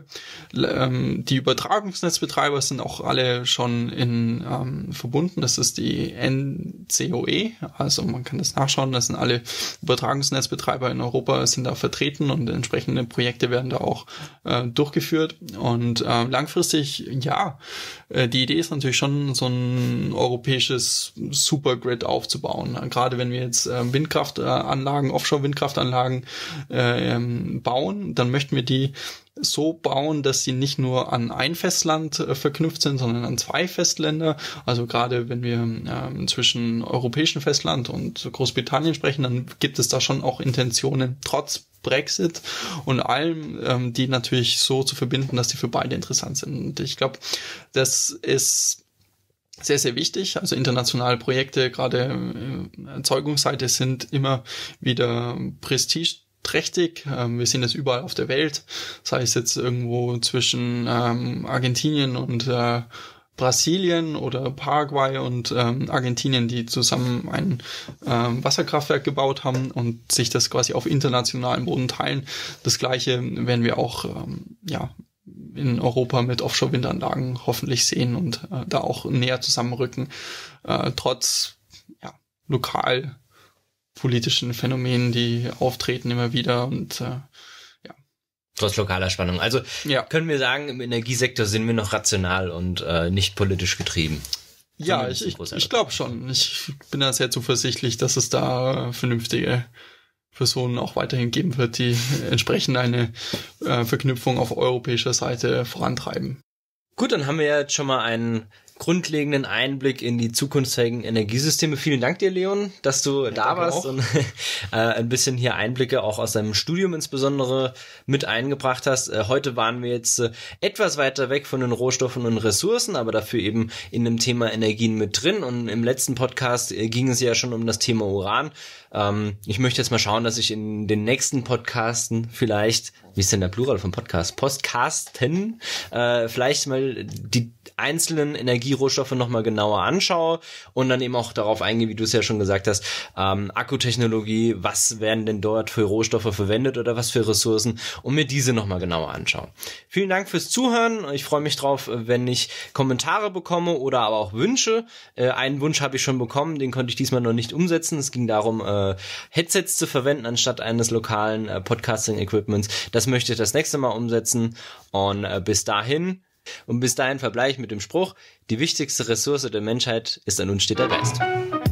ähm, die Übertragungsnetzbetreiber sind auch alle schon in ähm, verbunden. Das ist die N C O E, also man kann das nachschauen. Das sind alle Übertragungsnetzbetreiber in Europa, sind da vertreten, und entsprechende Projekte werden da auch äh, durchgeführt. Und äh, langfristig, ja, äh, die Idee ist natürlich schon, so ein europäisches Supergrid aufzubauen. Gerade wenn wir jetzt äh, Windkraftanlagen, Offshore-Windkraftanlagen Äh, ähm, bauen, dann möchten wir die so bauen, dass sie nicht nur an ein Festland äh, verknüpft sind, sondern an zwei Festländer. Also gerade wenn wir ähm, zwischen europäischem Festland und Großbritannien sprechen, dann gibt es da schon auch Intentionen, trotz Brexit und allem, ähm, die natürlich so zu verbinden, dass die für beide interessant sind. Und ich glaube, das ist sehr, sehr wichtig. Also internationale Projekte, gerade äh, Erzeugungsseite, sind immer wieder Prestige trächtig. Ähm, wir sehen das überall auf der Welt, sei es jetzt irgendwo zwischen ähm, Argentinien und äh, Brasilien oder Paraguay und ähm, Argentinien, die zusammen ein ähm, Wasserkraftwerk gebaut haben und sich das quasi auf internationalem Boden teilen. Das Gleiche werden wir auch ähm, ja in Europa mit Offshore-Windanlagen hoffentlich sehen und äh, da auch näher zusammenrücken, äh, trotz ja lokal politischen Phänomenen, die auftreten immer wieder, und äh, ja. Trotz lokaler Spannung. Also ja. Können wir sagen, im Energiesektor sind wir noch rational und äh, nicht politisch getrieben. Ja, ich, ich, ich glaube schon. Ich bin da sehr zuversichtlich, dass es da vernünftige Personen auch weiterhin geben wird, die entsprechend eine äh, Verknüpfung auf europäischer Seite vorantreiben. Gut, dann haben wir jetzt schon mal einen grundlegenden Einblick in die zukunftsfähigen Energiesysteme. Vielen Dank dir, Leon, dass du ja, da warst auch. und äh, ein bisschen hier Einblicke auch aus deinem Studium insbesondere mit eingebracht hast. Äh, heute waren wir jetzt äh, etwas weiter weg von den Rohstoffen und Ressourcen, aber dafür eben in dem Thema Energien mit drin. Und im letzten Podcast äh, ging es ja schon um das Thema Uran. Ähm, ich möchte jetzt mal schauen, dass ich in den nächsten Podcasten vielleicht, wie ist denn der Plural vom Podcast? Podcasten, äh, vielleicht mal die einzelnen Energierohstoffe nochmal genauer anschaue und dann eben auch darauf eingehe, wie du es ja schon gesagt hast, ähm, Akkutechnologie, was werden denn dort für Rohstoffe verwendet oder was für Ressourcen, und mir diese nochmal genauer anschauen. Vielen Dank fürs Zuhören. Ich freue mich drauf, wenn ich Kommentare bekomme oder aber auch Wünsche. Äh, einen Wunsch habe ich schon bekommen, den konnte ich diesmal noch nicht umsetzen. Es ging darum, äh, Headsets zu verwenden anstatt eines lokalen äh, Podcasting-Equipments. Das möchte ich das nächste Mal umsetzen, und äh, bis dahin Und bis dahin verbleibe ich mit dem Spruch: Die wichtigste Ressource der Menschheit ist ein unsteter Geist.